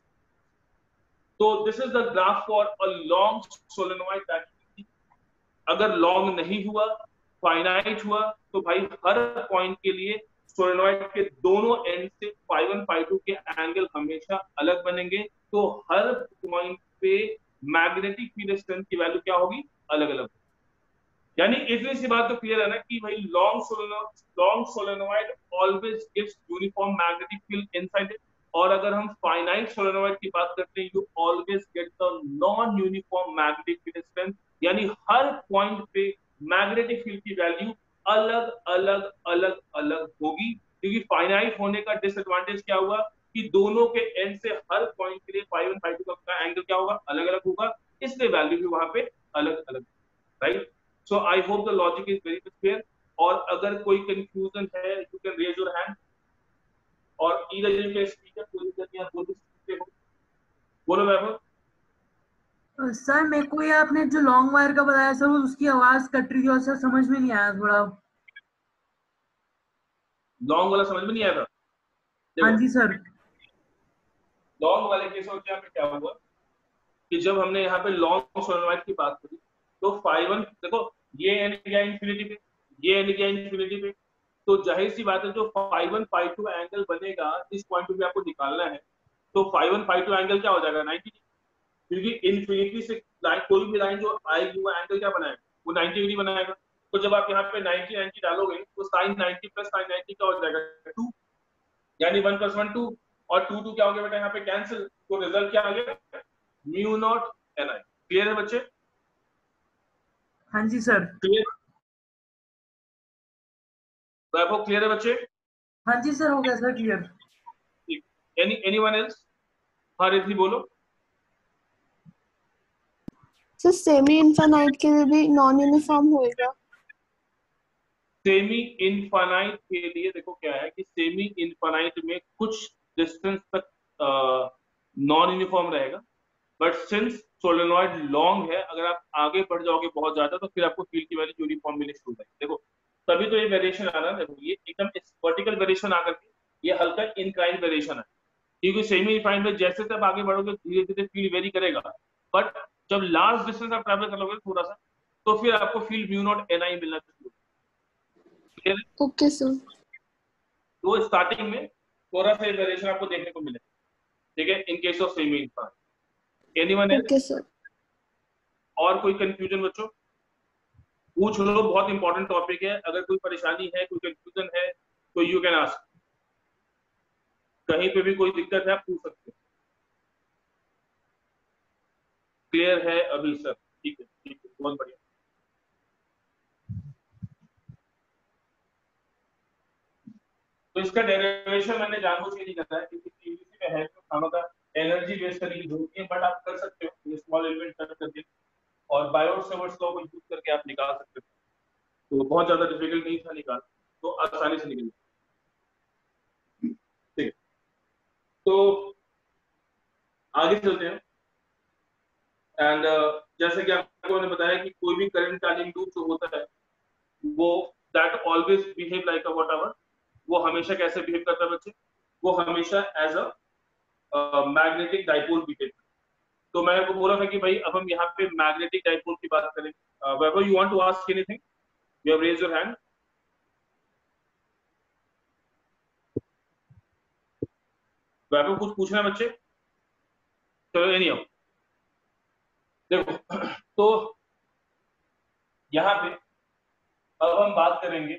तो this is the graph for a long solenoid that अगर long नहीं हुआ, finite हुआ, तो भाई हर point के लिए solenoid के दोनों एंड से phi1 phi2 के एंगल हमेशा अलग बनेंगे। तो हर पॉइंट पे मैग्नेटिक फील्ड स्ट्रेंथ की वैल्यू क्या होगी, अलग अलग। यानी इतनी सी बात तो क्लियर है ना कि भाई long solenoid always gives uniform magnetic field inside it. और अगर हम फाइनाइट सोलेनोइड की बात करते हैं, you always get the non uniform magnetic field strength, यानी हर पॉइंट पे मैग्नेटिक फील्ड की वैल्यू अलग अलग अलग अलग होगी। क्योंकि फाइनाइट होने का डिसएडवांटेज क्या हुआ कि दोनों के एंड से हर पॉइंट के लिए फाई वन फाई टू का एंगल क्या होगा, अलग अलग होगा, इसलिए वैल्यू भी वहां पे अलग अलग, right. So I hope the logic is very much clear. और अगर कोई कंफ्यूजन है you can raise your hand, और either you can speak up, कोई दिक्कत नहीं, आप बोल सकते हो। बोलो वैभव। सर मेरे को ये आपने जो लॉन्ग वायर का बताया सर, उसकी आवाज कट रही है और सर समझ में नहीं आया थोड़ा। लॉन्ग वाला समझ में नहीं आया था? हाँ देखो जी सर। लॉन्ग वाले केस में क्या हुआ कि जब हमने यहाँ पे लॉन्ग सोलेनोइड की बात करी, तो फाई वन देखो, ये एंड गया इंफिनिटी पे, ये एंड गया इंफिनिटी पे, तो जाहिर सी बात है जो phi one phi two angle बनेगा इस पॉइंट पे भी आपको निकालना है, तो phi one phi two angle क्या हो जाएगा, 90, क्योंकि इन्फिनिटी से लाइन, कोई भी लाइन जो आएगी वो एंगल क्या बनाएगा, वो 90 डिग्री बनाएगा। तो जब आप यहाँ पे 90 90 डालोगे तो साइन 90 प्लस साइन 90 क्या हो जाएगा, 2, यानी 1 + 1 2, और 2 2 क्या हो गया बेटा यहाँ पे कैंसिल, तो रिजल्ट क्या आ गया, mu naught N I. Clear है बच्चे? हाँ जी सर। क्लियर? वैभव क्लियर है बच्चे? हाँ जी सर, हो गया सर क्लियर। Anyone else? हाँ रिद्धि बोलो। सर सेमी इनफाइनाइट के लिए भी नॉन यूनिफॉर्म होएगा? सेमी इनफाइनाइट के लिए देखो क्या है कि सेमी इनफाइनाइट में कुछ डिस्टेंस तक नॉन यूनिफॉर्म रहेगा, बट सिंस सोलेनॉइड लॉन्ग है, अगर आप आगे बढ़ जाओगे बहुत ज्यादा तो फिर आपको फील्ड की वैल्यू यूनिफॉर्म मिलनी शुरू हो जाएगी। देखो तभी तो ये वेरिएशन आ रहा है, देखो ये एकदम वर्टिकल वेरिएशन आकर के ये हल्का इनक्लाइन वेरिएशन है, क्योंकि सेमी इनफाइनाइट में जैसे तब आगे बढ़ोगे धीरे धीरे फील्ड वेरी करेगा, बट जब लास्ट डिस्टेंस आप ट्रैवल करोगे थोड़ा सा, तो फिर आपको field mu naught N I मिलना शुरू हो। Okay sir. तो स्टार्टिंग में थोड़ा सा वेरिएशन आपको देखने को मिलेगा, ठीक है, in case of semi infinite. Anyone okay else? Sir. और कोई कंफ्यूजन बच्चों? पूछ लो, बहुत इंपॉर्टेंट टॉपिक है, अगर कोई परेशानी है, कोई कंफ्यूजन है तो यू कैन आस्क, कहीं पे भी कोई दिक्कत है आप पूछ सकते हो। क्लियर है अभी सर? ठीक है ठीक है, बहुत बढ़िया। तो इसका डेरिवेशन मैंने जानबूझ के नहीं करता है, क्योंकि पीवीसी में है तो खानों का एनर्जी वेस्ट करने की जरूरत नहीं है, बट आप कर सकते हो ये स्मॉल एलिमेंट कर करके, और बायोट सेवर्ट्स लॉ को यूज करके आप निकाल सकते हो, तो बहुत ज्यादा डिफिकल्ट नहीं था निकाल, तो आसानी से निकल, ठीक है। तो आगे चलते हैं, एंड जैसे कि आपको मैंने बताया कि कोई भी करंट चार्जिंग लूप जो होता है वो that always behave like a whatever, वो हमेशा कैसे बिहेव करता है बच्चे, वो हमेशा as a magnetic dipole behave. तो मैं आपको बोला था कि भाई अब हम यहाँ पे मैग्नेटिक डाइपोल की बात करें। Vaibhav you want to ask anything, you have raised your hand. Vaibhav कुछ पूछना है बच्चे? चलो एनी आओ, देखो तो यहाँ पे अब हम बात करेंगे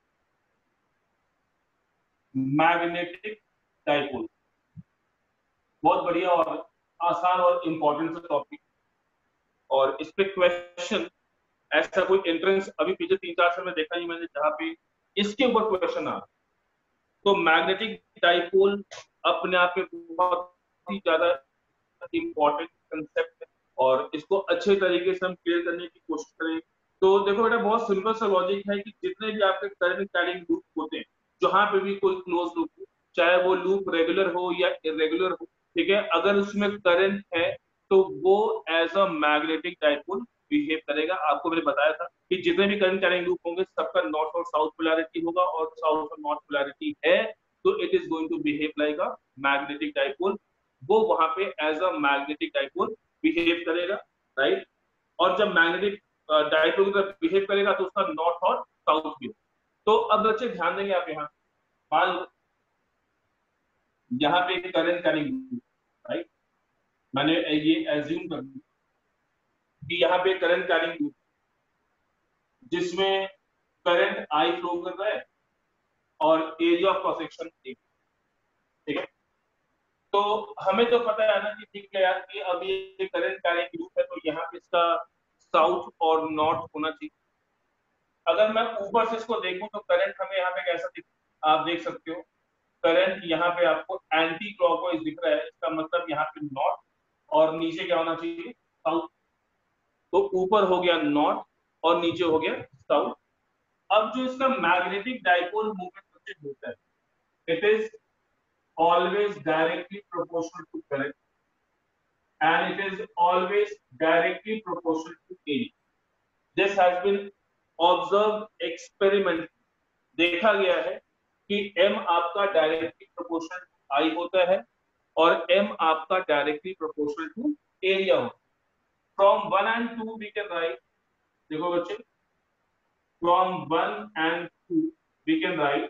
मैग्नेटिक डाइपोल, बहुत बढ़िया और आसान और इंपॉर्टेंट टॉपिक, और इस पे क्वेश्चन ऐसा कोई एंट्रेंस अभी पिछले 3 4 साल में देखा नहीं मैंने जहाँ पे इसके ऊपर क्वेश्चन आ। तो मैग्नेटिक डाइपोल अपने आप में बहुत ही ज्यादा इंपॉर्टेंट कंसेप्ट है, और इसको अच्छे तरीके से हम क्लियर करने की कोशिश करें। तो देखो बेटा बहुत सिंपल सा लॉजिक है कि जितने भी आपके करंट कैरिंग लूप होते हैं, जहां पे भी कोई क्लोज लूप हो, चाहे वो लूप रेगुलर हो या इरेगुलर हो, ठीक है, अगर उसमें करंट है तो वो as a magnetic dipole behave करेगा। आपको मैंने बताया था कि जितने भी करंट कैरिंग लूप होंगे सबका नॉर्थ और साउथ पोलैरिटी होगा, और साउथ और नॉर्थ पोलैरिटी है तो it is going to behave like a magnetic dipole, वो वहां पे as a magnetic dipole behave करेगा, राइट। और जब मैग्नेटिक डाइपोल की तरफ बिहेव करेगा तो उसका नॉर्थ और साउथ भी। तो अब बच्चे ध्यान देंगे, आप यहाँ मान लो यहाँ पे करंट कैरिंग, राइट, मैंने ये एज्यूम कर लिया कि यहाँ पे करंट कैरिंग लूप जिसमें करंट आई फ्लो कर रहा है और एरिया ऑफ क्रॉस सेक्शन, ठीक है, तो हमें तो पता है ना कि ठीक है यार कि अब ये करंट कैरिंग लूप है तो यहाँ पे इसका साउथ और नॉर्थ होना चाहिए। अगर मैं ऊपर से इसको देखूं तो करंट हमें यहाँ पे कैसा आप देख सकते हो, करंट यहाँ पे आपको एंटी क्लॉकवाइज दिख रहा है, इसका मतलब यहाँ पे नॉर्थ और नीचे क्या होना चाहिए, साउथ। तो ऊपर हो गया नॉर्थ और नीचे हो गया साउथ। अब जो इसका मैग्नेटिक डाइपोल मूवमेंट होता है, it is always directly proportional to current and it is always directly proportional to area. This has been observed experiment, देखा गया है कि m आपका डायरेक्टली प्रोपोर्शनल टू I होता है और m आपका डायरेक्टली प्रोपोर्शनल टू एरिया होता है। From 1 and 2 we can write, देखो बच्चे, from 1 and 2 we can write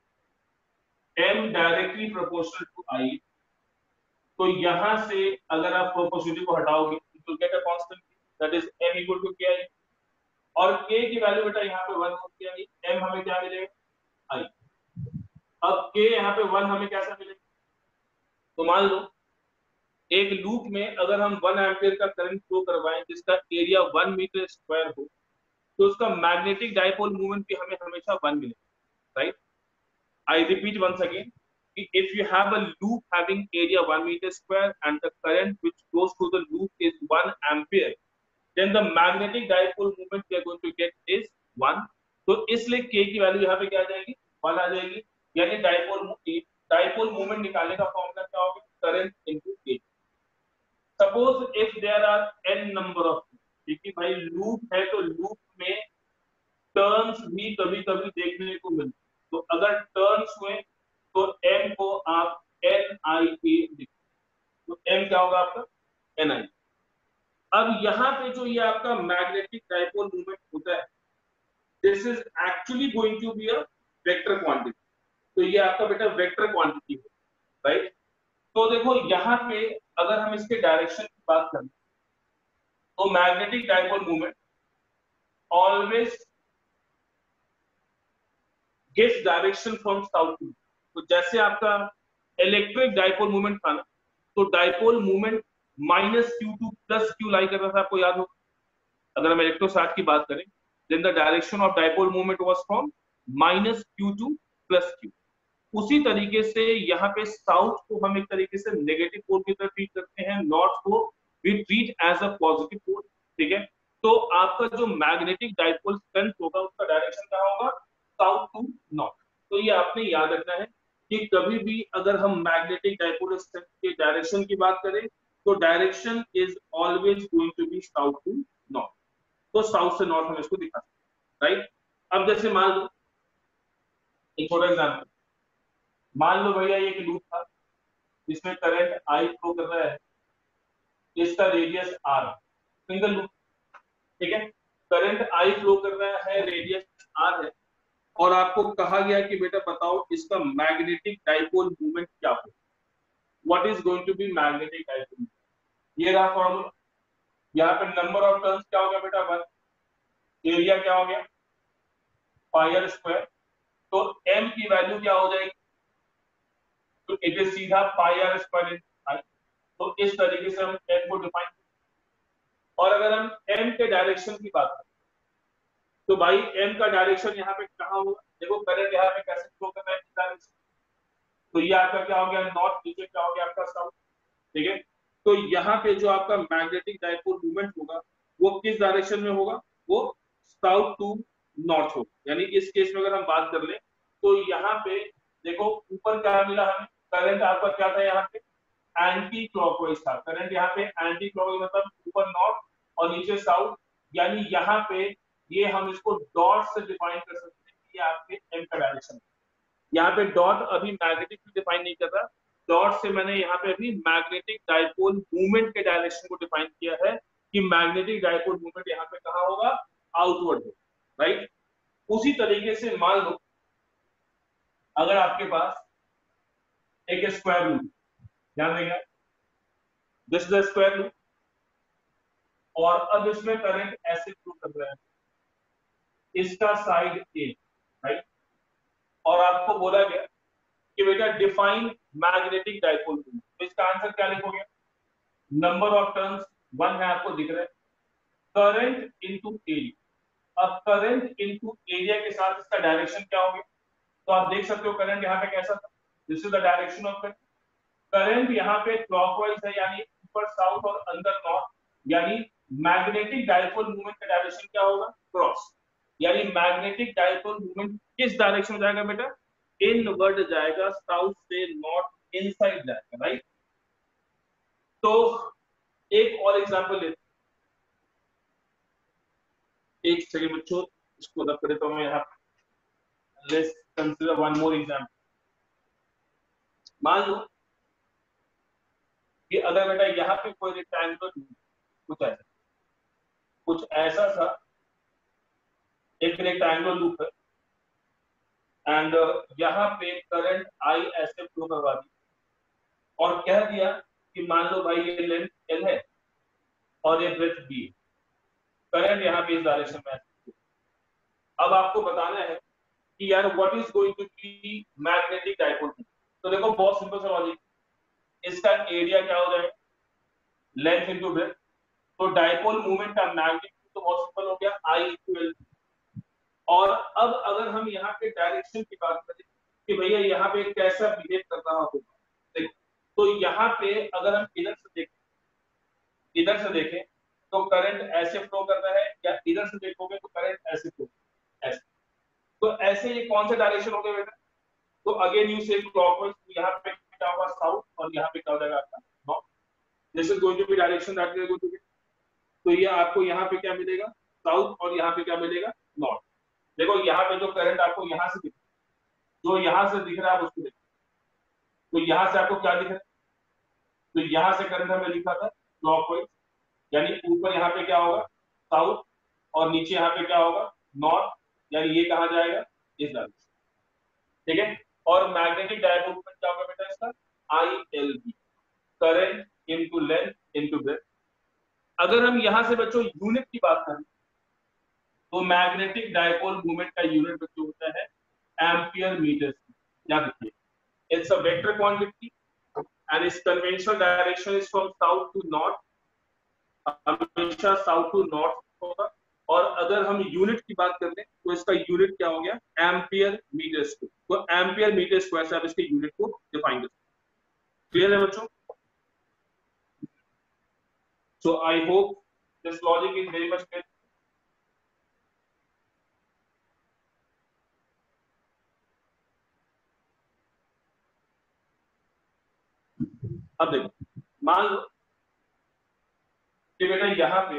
m directly proportional to I। तो यहां से अगर आप प्रोपोर्शनलिटी को हटाओगे तो get a constant that is m equal to k I, और k की वैल्यू बेटा यहाँ पे 1 होती है, m हमें क्या मिलेगा I। अब k यहाँ पे 1 हमें कैसा मिलेगा, तो मान लो एक लूप में अगर हम 1 एम्पियर का करंट फ्लो करवाएं जिसका एरिया 1 मीटर स्क्वायर हो तो उसका मैग्नेटिक डाइपोल मूवमेंट भी हमें हमेशा 1 मिलेगा, right. I repeat once again, if you have a loop having area 1 meter square and the current which goes through the loop is 1 ampere, then the magnetic dipole moment we are going to get is 1. तो इसलिए k की value यहाँ पे क्या आ जाएगी, 1 आ जाएगी। यानी dipole movement निकालने का फॉर्मूला क्या होगा, current into k। Suppose if there are n number of, देखिए भाई लूप है तो लूप में टर्न्स भी कभी कभी देखने को मिलते, तो अगर टर्न्स हुए तो m को आप NIA लिखो, तो m क्या होगा आपका NI। अब यहाँ पे जो ये आपका मैग्नेटिक डाइपोल मूवमेंट होता है, this is actually going to be a vector quantity, तो ये आपका बेटा वेक्टर क्वांटिटी है, राइट। तो देखो यहाँ पे अगर हम इसके डायरेक्शन की बात करें तो magnetic dipole movement always gives direction from south to. तो जैसे आपका इलेक्ट्रिक डाइपोल मूवमेंट था ना, तो डाइपोल मूवमेंट -q2 +q लाई कर रहा था, आपको याद होगा। अगर हम इलेक्ट्रोस्टैट की बात करें then the direction of dipole movement was from -q2 +q। उसी तरीके से यहाँ पे साउथ को हम एक तरीके से नेगेटिव पोल की तरह ट्रीट करते हैं, नॉर्थ को we treat as a positive pole, ठीक है। तो आपका जो मैग्नेटिक डाइपोल स्ट्रेंथ होगा उसका डायरेक्शन क्या होगा, साउथ टू नॉर्थ। तो ये आपने याद रखना है कि कभी भी अगर हम मैग्नेटिक डाइपोल स्ट्रेंथ के डायरेक्शन की बात करें तो direction is always going to be south to north. तो साउथ से नॉर्थ हम इसको दिखा सकते हैं, राइट। अब जैसे मान लो एक छोटा एग्जांपल, मान लो भैया ये एक लूप था जिसमें करंट I फ्लो कर रहा है, इसका रेडियस R, सिंगल लूप, ठीक है। करंट I फ्लो कर रहा है, रेडियस R है, और आपको कहा गया कि बेटा बताओ इसका मैग्नेटिक डाइपोल मूवमेंट क्या होगा, what is going to be magnetic dipole. ये रहा फॉर्मूला, यहाँ पे नंबर ऑफ टर्न्स क्या हो गया बेटा 1, एरिया क्या हो गया पाई आर स्क्वायर, तो m की वैल्यू क्या हो जाएगी, तो इट इज सीधा पाई आर स्क्वायर I। तो इस तरीके से हम m को डिफाइन, और अगर हम m के डायरेक्शन की बात करें तो भाई m का डायरेक्शन यहाँ पे कहाँ होगा, देखो करंट यहाँ पे कैसे फ्लो कर रहा है इस डायरेक्शन, तो ये आपका क्या हो गया नॉर्थ, नीचे क्या हो गया आपका साउथ, ठीक है। तो यहाँ पे जो आपका मैग्नेटिक डाइपोल मूवमेंट होगा वो किस डायरेक्शन में होगा, वो साउथ टू नॉर्थ होगा। यानी इस केस में अगर हम बात कर ले तो यहाँ पे देखो ऊपर क्या मिला हमें, करंट आपका क्या था यहाँ पे एंटी क्लॉकवाइज था, करंट यहाँ पे एंटी क्लॉकवाइज मतलब ऊपर नॉर्थ और नीचे साउथ। यानी यहाँ पे ये हम इसको डॉट से डिफाइन कर सकते हैं कि ये आपके m का डायरेक्शन है। यहाँ पे डॉट अभी मैग्नेटिक को डिफाइन नहीं कर रहा, डॉट से मैंने यहाँ पे अभी मैग्नेटिक डाइपोल मूवमेंट के डायरेक्शन को डिफाइन किया है कि मैग्नेटिक डाइपोल मूवमेंट यहाँ पे कहाँ होगा, आउटवर्ड, राइट। उसी तरीके से मान लो अगर आपके पास एक स्क्वायर लूप, ध्यान देंगे दिस इज स्क्वायर लूप, और अब इसमें करंट ऐसे फ्लो कर रहा है, इसका साइड ए, राइट। और आपको बोला गया कि बेटा डिफाइन मैग्नेटिक डाइपोल मूवमेंट, तो इसका आंसर क्या लिखोगे? नंबर ऑफ टर्न्स 1 है, आपको दिख रहा है। Current into area. अब करंट इनटू एरिया के साथ इसका डायरेक्शन क्या होगा? तो आप देख सकते हो करंट यहाँ पे कैसा था, this is the direction of current. Current यहाँ पे क्लॉकवाइज है, यानी ऊपर साउथ और अंदर नॉर्थ, यानी मैग्नेटिक डाइपोल मूवमेंट का डायरेक्शन क्या होगा? क्रॉस। यानी मैग्नेटिक डाइपोल मूवमेंट किस डायरेक्शन में जाएगा बेटा? इनवर्ड जाएगा, साउथ से नॉर्थ, इनसाइड जाएगा, राइट। तो एक और एग्जांपल लेते, एक सेकंड बच्चों, इसको रख देता हूं मैं यहाँ पे। Let's consider one more example. मान लो कि अगर बेटा यहाँ पे कोई रेक्टेंगुलर कुछ ऐसा था, एक रेक्टेंगुलर लूप है, एंड यहाँ पे करंट आई ऐसे फ्लो करवा दी और कह दिया कि मान लो भाई ये लेंथ एल है और ये ब्रेथ बी है, करंट यहाँ पे इस डायरेक्शन में ऐसे। अब आपको बताना है कि यार what is going to be magnetic dipole. तो देखो बहुत सिंपल सा लॉजिक, इसका एरिया क्या हो जाएगा? Length into breadth. तो डाइपोल मूवमेंट का मैग्नीट्यूड तो बहुत सिंपल हो गया, आई इक्वल। और अब अगर हम यहाँ पे डायरेक्शन की बात करें कि भैया यहाँ पे कैसा बिहेव कर रहा होगा, देखो तो यहाँ पे अगर हम इधर से देखें तो करंट ऐसे फ्लो कर रहा है, या इधर से देखोगे तो करंट ऐसे फ्लो ऐसे। तो ऐसे ये कौन सा डायरेक्शन हो गया बेटा? तो अगेन यू से क्लॉकवाइज, यहाँ पे क्या होगा? साउथ, और यहाँ पे क्या हो जाएगा आपका? North. This is going to be direction that we are going to get. तो ये आपको यहाँ पे क्या मिलेगा? साउथ, और यहाँ पे क्या मिलेगा? नॉर्थ। देखो यहाँ पे जो करंट आपको यहाँ से दिख, जो यहाँ से दिख रहा है उसको देखो, तो यहाँ से आपको क्या दिख रहा है? तो यहाँ से करंट हमने लिखा था क्लॉकवाइज, यानी ऊपर यहाँ पे क्या होगा? साउथ, और नीचे यहाँ पे क्या होगा? नॉर्थ, यानी ये कहाँ जाएगा? इस डायरेक्शन, ठीक है। और मैग्नेटिक डाइपोल मूवमेंट क्या होगा बेटा इसका? I L B, current into length into breadth. अगर हम यहां से बच्चों यूनिट की बात करें तो मैग्नेटिक डाइपोल मूवमेंट का यूनिट बच्चों होता है एम्पियर मीटर। याद रखिए, it's a vector quantity and it's conventional direction is from south to north, हमेशा साउथ टू नॉर्थ होगा। और अगर हम यूनिट की बात कर लें तो इसका यूनिट क्या हो गया? Ampere metre square. तो एम्पियर मीटर स्क्वायर से आप इसके यूनिट को डिफाइन कर सकते हैं। क्लियर है बच्चों? So I hope this logic is very much clear. अब देखो, मान लो कि बेटा यहाँ पे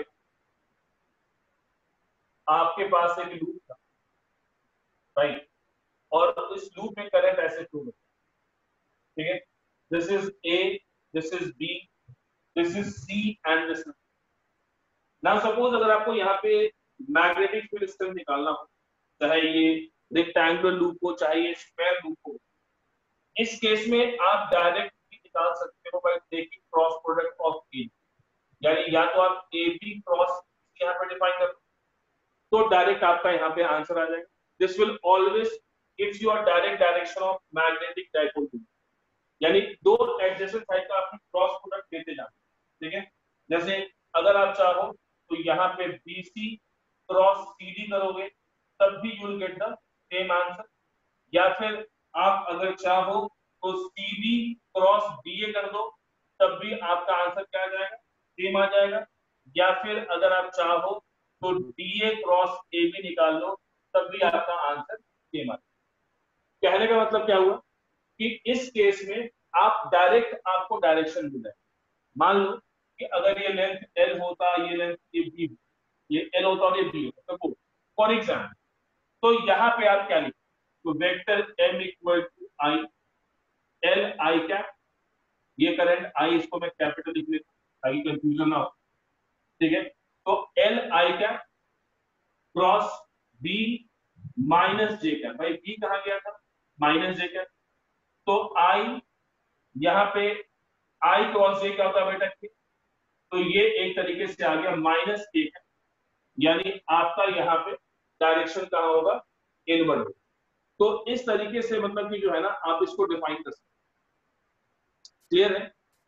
आपके पास एक लूप था, राइट, और इस लूप में करंट ऐसे फ्लो होता है, ठीक है। This is A, this is B, this is C and this is. Now suppose अगर आपको यहाँ पे मैग्नेटिक फील्ड स्ट्रेंथ निकालना हो, चाहे ये रेक्टेंगुलर लूप हो चाहे ये स्क्वायर लूप हो, इस केस में आप डायरेक्ट निकाल सकते हो by taking cross product of A. यानी या तो आप ए बी क्रॉस यहाँ पे डिफाइन कर तो डायरेक्ट आपका यहाँ पे आंसर आ जाएगा। This will always gives you a direct direction of magnetic dipole movement, यानी दो एडजेसेंट साइड का आप क्रॉस प्रोडक्ट देते जाओ, ठीक है। जैसे अगर आप चाहो तो यहाँ पे BC क्रॉस CD करोगे तब भी you will get the same answer, या फिर आप अगर चाहो तो CD क्रॉस BA कर दो तब भी आपका आंसर क्या आ जाएगा? सेम आ जाएगा। या फिर अगर आप चाहो तो DA क्रॉस AB निकाल लो तब भी आपका आंसर सेम आ जाएगा। कहने का मतलब क्या हुआ कि इस केस में आप डायरेक्ट आपको डायरेक्शन मिल है। मान लो कि अगर ये लेंथ L होता, ये लेंथ ये B, ये L होता और ये B होता, तो फॉर एग्जाम्पल तो यहाँ पे आप क्या लिखो? तो vector M equal to I, L I cap, ये करंट I इसको मैं कैपिटल लिख लेता हूं ताकि कंफ्यूजन ना हो, ठीक है। तो L I cap cross B minus J cap, भाई B कहाँ गया था? Minus J cap. तो I यहाँ पे I क्रॉस J क्या होता है बेटा? तो ये एक तरीके से आ गया माइनस K कैप, यानी आपका यहाँ पे डायरेक्शन कहाँ होगा? इनवर्ड। तो इस तरीके से मतलब कि जो है ना आप इसको डिफाइन कर सकते हैं। क्लियर है?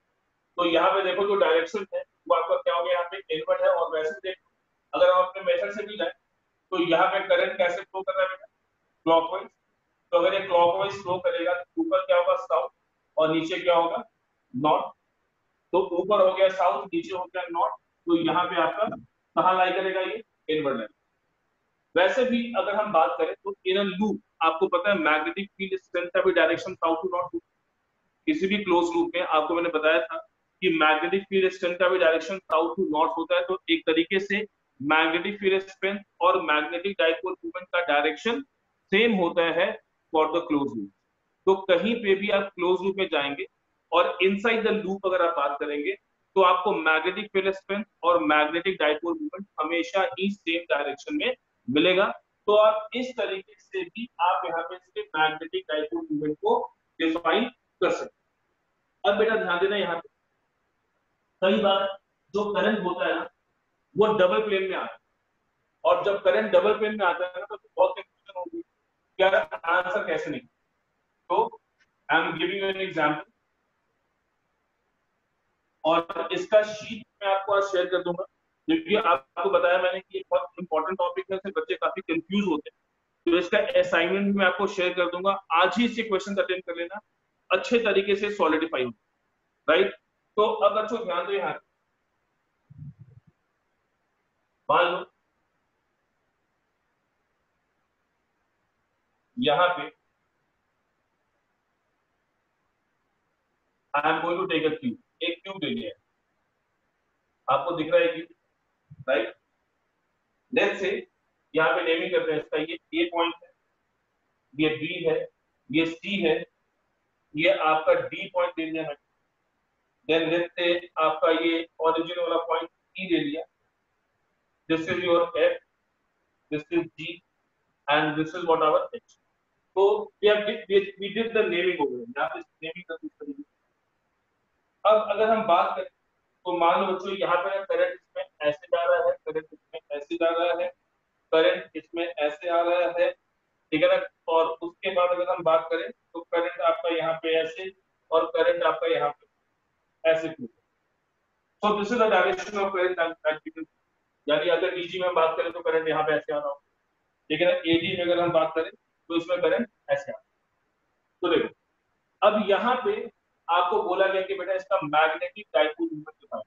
तो यहाँ पे देखो जो डायरेक्शन है वो आपका क्या हो गया, यहाँ पे इनवर्ट है। और वैसे देखो अगर हम अपने मेथड से भी जाए तो यहाँ पे करंट कैसे फ्लो कर रहा है बेटा, क्लॉकवाइज। तो अगर ये क्लॉकवाइज फ्लो करेगा तो ऊपर क्या होगा, साउथ, और नीचे क्या होगा, नॉर्थ। तो ऊपर हो गया साउथ, नीचे हो गया नॉर्थ। तो यहाँ पे आपका कहाँ लाई करेगा, ये इनवर्ट लाइन। वैसे भी अगर हम बात करें तो इन अ लूप आपको पता है मैग्नेटिक फील्ड स्ट्रेंथ का भी डायरेक्शन साउथ टू नॉर्थ। किसी भी क्लोज लूप में आपको मैंने बताया था कि मैग्नेटिक फील्ड स्ट्रेंथ का भी डायरेक्शन साउथ टू नॉर्थ होता है। तो एक तरीके से मैग्नेटिक फील्ड स्ट्रेंथ और मैग्नेटिक डाइपोल मोमेंट का डायरेक्शन सेम होता है फॉर द क्लोज लूप। तो कहीं पे भी आप क्लोज लूप में जाएंगे और इनसाइड द लूप अगर आप बात करेंगे तो आपको मैग्नेटिक फील्ड स्ट्रेंथ और मैग्नेटिक डाइपोल मोमेंट हमेशा ही सेम डायरेक्शन में मिलेगा। तो आप इस तरीके से भी आप यहाँ पे इसके मैग्नेटिक डाइपोल मोमेंट को डिफाइन कर सकते। अब बेटा ध्यान देना, यहाँ पे कई बार जो करंट होता है ना वो डबल प्लेन में आता है, और जब करंट डबल प्लेन में आता है ना तो बहुत कंफ्यूजन होगी कि यार आंसर कैसे निकले। तो I am giving you an example, और इसका शीट मैं आपको आज शेयर कर दूंगा, क्योंकि आपको बताया मैंने कि बहुत इंपॉर्टेंट टॉपिक है, बच्चे काफी कंफ्यूज होते हैं। तो इसका असाइनमेंट मैं आपको शेयर कर दूंगा, आज ही इसके क्वेश्चन अटेंड कर लेना, अच्छे तरीके से सॉलिडिफाई हो, राइट। तो अब बच्चों ध्यान दो, यहाँ मान लो यहाँ पे I am going to take a cube, एक क्यूब ले लिया है, आपको दिख रहा है क्यूब, राइट। लेट्स से यहाँ पे नेमिंग करते हैं इसका, ये ए पॉइंट है, ये बी है, ये सी है, ये आपका डी पॉइंट ले लिया है। देन लेट्स से आपका ये ओरिजिन वाला पॉइंट ई ले लिया, this is your F, this is G, and this is what our H. तो we did the naming over here, यहाँ पे नेमिंग करते हैं। अब अगर हम बात करें तो मान लो बच्चों यहाँ पे करंट इसमें ऐसे जा रहा है, करंट इसमें ऐसे जा रहा है, करंट इसमें ऐसे आ रहा है, ठीक है ना। और उसके बाद अगर हम बात करें तो करंट आपका यहाँ पे ऐसे, और करंट आपका यहाँ पे ऐसे। So this is the direction of current. यानी अगर डीजी में हम बात करें तो करंट यहाँ पे ऐसे आ रहा हो, ठीक है ना। एडी में अगर हम बात करें तो इसमें करंट ऐसे आ रहा है। तो देखो अब यहाँ पे आपको बोला गया कि बेटा इसका मैग्नेटिक डाइपोल मोमेंट बताओ।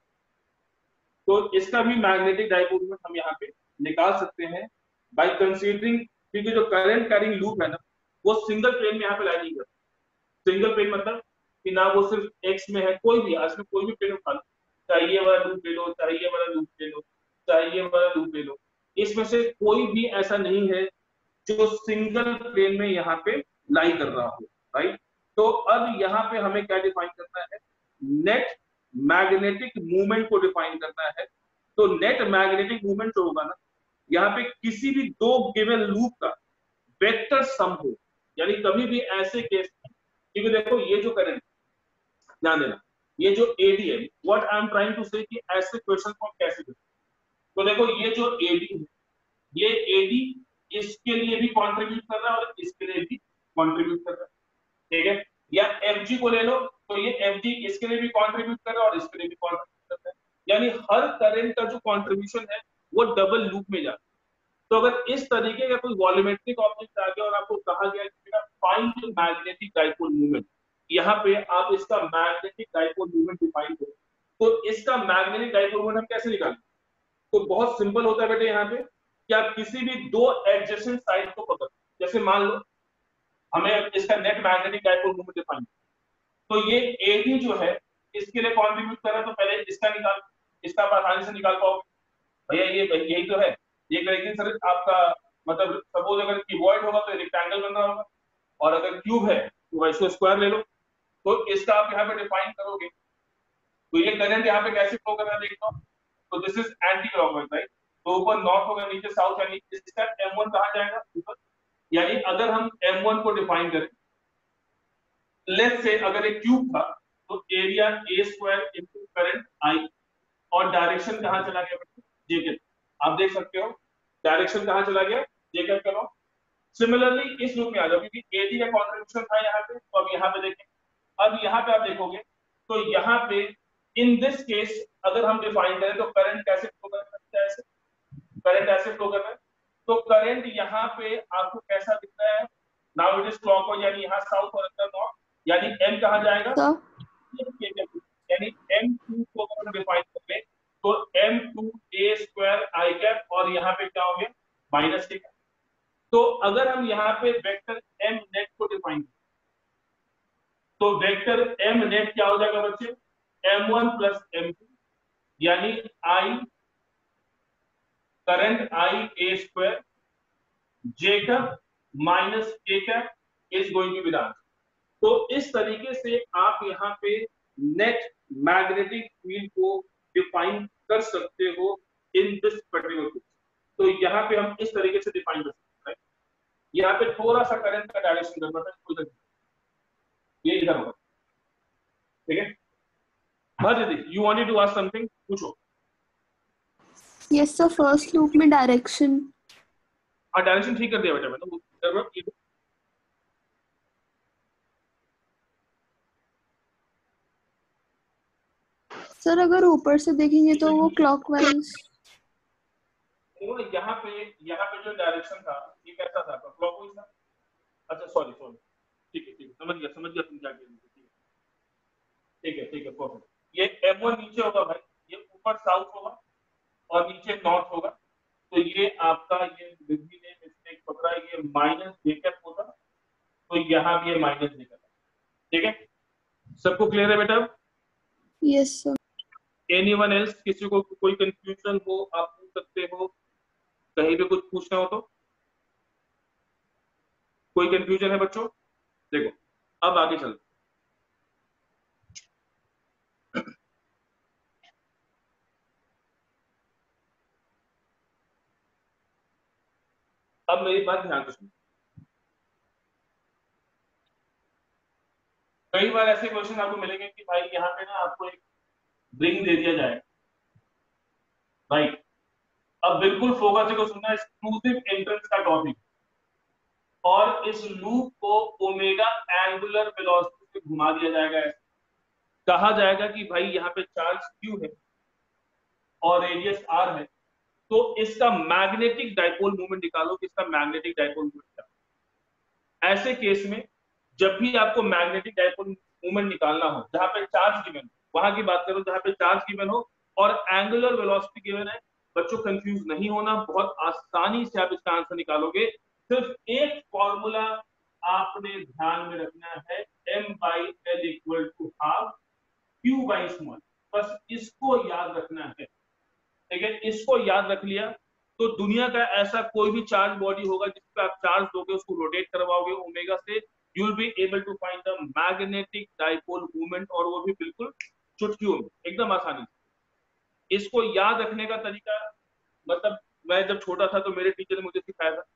तो इसका भी मैग्नेटिक डाइपोल मोमेंट हम यहाँ पे निकाल सकते हैं बाय कंसीडरिंग, क्योंकि जो करंट कैरिंग लूप है ना वो सिंगल प्लेन में यहाँ पे लाई नहीं करता। सिंगल प्लेन मतलब कि ना वो सिर्फ एक्स में है, कोई भी आज में कोई भी प्लेन उठा लो, चाहे ये वाला लूप ले लो, चाहे ये वाला लूप ले लो, चाहे ये वाला लूप ले लो, इसमें से कोई भी ऐसा नहीं है जो सिंगल प्लेन में यहाँ पे लाई कर रहा हो, राइट। तो अब यहाँ पे हमें क्या डिफाइन करना है, नेट मैग्नेटिक मूवमेंट को डिफाइन करना है। तो नेट मैग्नेटिक मूवमेंट जो होगा ना, यहाँ पे किसी भी दो गिवन लूप का वेक्टर सम हो, यानी कभी भी ऐसे केस में, क्योंकि देखो ये जो करंट, ध्यान देना, ये जो एडी है, what I am trying to say कि ऐसे क्वेश्चन को हम कैसे करें। तो देखो ये जो एडी है, ये एडी इसके लिए भी कंट्रीब्यूट कर रहा है और इसके लिए भी कंट्रीब्यूट कर रहा है, ठीक है। या एफजी को ले लो तो ये एफजी इसके लिए भी कंट्रीब्यूट कर रहा है और इसके लिए भी कंट्रीब्यूट कर रहा है, यानी हर करंट का जो कंट्रीब्यूशन है वो डबल लूप में जाता है। तो अगर इस तरीके का कोई वॉल्यूमेट्रिक ऑब्जेक्ट आ गया और आपको कहा गया कि फाइंड मैग्नेटिक डाइपोल मूवमेंट, यहाँ पे आप इसका मैग्नेटिक डाइपोल मूवमेंट डिफाइन करो, तो इसका मैग्नेटिक डाइपोल मूवमेंट हम कैसे निकालें। तो बहुत सिंपल होता है बेटे, यहाँ पे कि आप किसी भी दो एडजेसेंट साइड को पकड़, जैसे मान लो हमें इसका net magnetic dipole moment define, तो ये एडी जो है इसके लिए कंट्रीब्यूट कर रहा है, तो पहले इसका निकाल, इसका आप आसानी से निकाल पाओगे, भैया ये यही तो है ये। लेकिन सर आपका मतलब सपोज अगर क्यूबॉइड होगा तो रेक्टेंगल बन रहा होगा, और अगर क्यूब है तो इसको स्क्वायर ले लो। तो इसका आप यहाँ पे डिफाइन करोगे, तो ये करंट यहाँ पे कैसे फ्लो कर रहा है देखो, तो this is anti clockwise, right. तो ऊपर नॉर्थ होगा, नीचे साउथ, यानी इसका m1 कहाँ जाएगा, ऊपर। यानी अगर हम m1 को डिफाइन करें, लेट्स से अगर एक क्यूब था तो area a square into current I, और डायरेक्शन कहाँ चला गया बेटा, जे के। आप देख सकते हो डायरेक्शन कहाँ चला गया, जे के करो। सिमिलरली इस लूप में आ जाओ, क्योंकि एडी का कंट्रीब्यूशन था यहाँ पे, तो अब यहाँ पे देखें, अब यहाँ पे आप देखोगे तो यहाँ पे इन दिस केस अगर हम डिफाइन करें तो करंट कैसे फ्लो कर सकता है, ऐसे करंट ऐसे फ्लो कर रहा है, तो करंट यहाँ पे आपको कैसा दिख रहा है, नाउ इट इज क्लॉकवाइज, यानी यहाँ साउथ और अंदर नॉर्थ, यानी m कहाँ जाएगा, यानी m2 को अगर हम डिफाइन करें तो m2a स्क्वायर i कैप, और यहाँ पे क्या हो गया माइनस के। तो अगर हम यहाँ पे वेक्टर m नेट को डिफाइन करें तो वेक्टर m नेट क्या हो जाएगा बच्चे, m1 प्लस m2, यानी i current i a square j cap minus k cap is going to be the answer. तो इस तरीके से आप यहाँ पे नेट मैग्नेटिक फील्ड को डिफाइन कर सकते हो इन दिस पर्टिकुलर केस। तो यहाँ पे हम इस तरीके से डिफाइन कर सकते हैं। यहाँ पे थोड़ा सा करंट का डायरेक्शन करना था, ये इधर होगा, ठीक है। भजदी, you wanted to ask something, पूछो। यस सर, फर्स्ट लूप में डायरेक्शन। हाँ डायरेक्शन ठीक कर दिया बेटा मैंने। सर अगर ऊपर से देखेंगे तो वो क्लॉकवाइज। यहाँ पे जो डायरेक्शन था ये कैसा था, क्लॉकवाइज था। अच्छा सॉरी ठीक है समझ गया तुम क्या कह रहे थे, ठीक है परफेक्ट। ये m1 नीचे होगा भाई, ये ऊपर साउथ होगा और नीचे नॉर्थ होगा। तो ये आपका ये विधि ने मिस्टेक पकड़ा, ये माइनस जेकब होगा, तो यहाँ भी ये माइनस जेकब, ठीक है। सबको क्लियर है बेटा? Yes sir. एनीवन एल्स, किसी को कोई कंफ्यूजन हो आप पूछ सकते हो, कहीं भी कुछ पूछना हो तो। कोई कंफ्यूजन है बच्चों? देखो अब आगे चलते, अब मेरी बात ध्यान से सुनो। कई बार ऐसे क्वेश्चन आपको मिलेंगे कि भाई यहाँ पे ना आपको एक रिंग दे दिया जाए, राइट। अब बिल्कुल फोकस से सुनना, एक्सक्लूसिव एंट्रेंस का टॉपिक, और इस लूप को ओमेगा एंगुलर वेलोसिटी से घुमा दिया जाएगा। कहा जाएगा कि भाई यहाँ पे चार्ज Q है और रेडियस R है, तो इसका मैग्नेटिक डाइपोल मूवमेंट निकालो कि इसका मैग्नेटिक डाइपोल मूवमेंट क्या। ऐसे केस में जब भी आपको मैग्नेटिक डाइपोल मूवमेंट निकालना हो, जहां पे चार्ज गिवन हो, वहां की बात करो जहां पे चार्ज गिवन हो और एंगुलर वेलोसिटी गिवन है, बच्चों कंफ्यूज नहीं होना, बहुत आसानी से आप इसका आंसर निकालोगे। सिर्फ एक फॉर्मूला आपने ध्यान में रखना है, m/l equal to half Q by small, बस इसको याद रखना है, ठीक है। इसको याद रख लिया तो दुनिया का ऐसा कोई भी चार्ज बॉडी होगा जिस पे आप चार्ज दोगे, उसको रोटेट करवाओगे ओमेगा से, you will be able to find the magnetic dipole movement, और वो भी बिल्कुल चुटकियों में, एकदम आसानी से। इसको याद रखने का तरीका, मतलब मैं जब छोटा था तो मेरे टीचर ने मुझे सिखाया था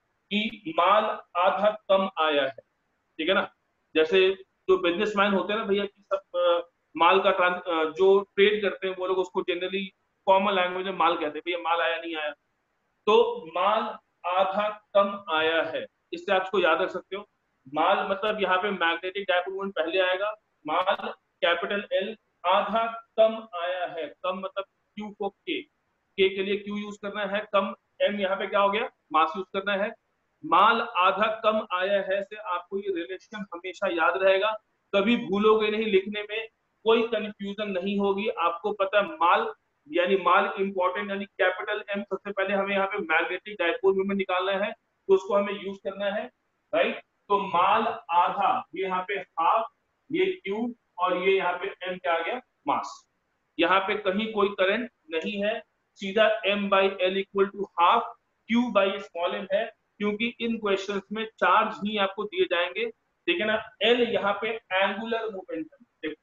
कि माल आधा कम आया है, ठीक है ना। जैसे जो बिजनेसमैन होते हैं ना भैया, कि सब माल का जो ट्रेड करते हैं वो लोग उसको जनरली कॉमन लैंग्वेज में माल कहते हैं, भैया माल आया नहीं आया, तो माल आधा कम आया है, इससे आप इसको याद रख सकते हो। माल मतलब यहाँ पे मैग्नेटिक डाइपोल मोमेंट पहले आएगा, माल कैपिटल L, आधा कम आया है, कम मतलब Q को K के लिए Q यूज करना है, कम M यहाँ पे क्या हो गया, मास यूज करना है। माल आधा कम आया है से आपको ये रिलेशन हमेशा याद रहेगा, कभी भूलोगे नहीं, लिखने में कोई कंफ्यूजन नहीं होगी। आपको पता है माल यानी माल इंपॉर्टेंट, यानी कैपिटल M, सबसे पहले हमें यहाँ पे मैग्नेटिक डाइपोल मोमेंट निकालना है तो उसको हमें यूज करना है, राइट। तो माल आधा, ये यहाँ पे हाफ, ये Q, और ये यहाँ पे M क्या आ गया, मास। यहाँ पे कहीं कोई करंट नहीं है, सीधा m/l equal to half Q by small m है, क्योंकि इन क्वेश्चंस में चार्ज ही आपको दिए जाएंगे, ठीक है ना। L यहाँ पे angular momentum,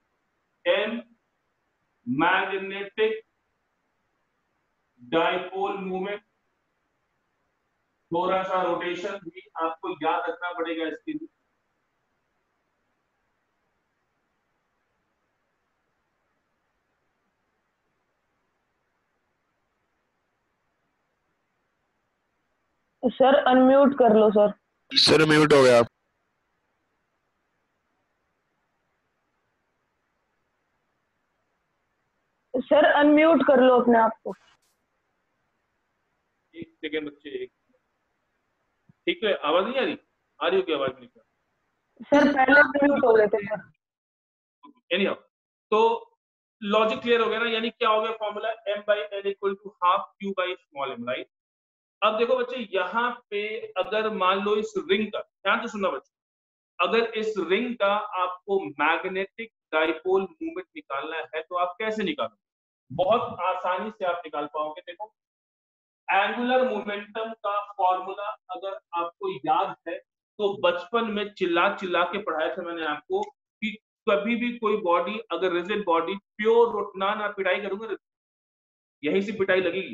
M magnetic dipole movement, थोड़ा सा रोटेशन भी आपको याद रखना पड़ेगा इसके लिए। सर अनम्यूट कर लो सर। सर म्यूट हो गया। सर अनम्यूट कर लो अपने आप को। एक सेकेंड बच्चे, एक ठीक है, आवाज नहीं आ रही हो क्या? आवाज नहीं सर पहले अनम्यूट हो गए थे सर। एनीहाउ, तो लॉजिक क्लियर हो गया ना? यानी क्या हो गया formula, m by n equal to half q by small m, right? अब देखो बच्चे, यहाँ पे अगर मान लो इस रिंग का, ध्यान से सुनना बच्चे, अगर इस रिंग का आपको मैग्नेटिक डाइपोल मूवमेंट निकालना है तो आप कैसे निकालोगे? बहुत आसानी से आप निकाल पाओगे। देखो, एंगुलर मोमेंटम का फॉर्मूला अगर आपको याद है तो बचपन में चिल्ला चिल्ला के पढ़ाया था मैंने आपको कि कभी भी कोई बॉडी, अगर रिजिड बॉडी प्योर रोटना ना पिटाई करूंगा, यहीं से पिटाई लगेगी।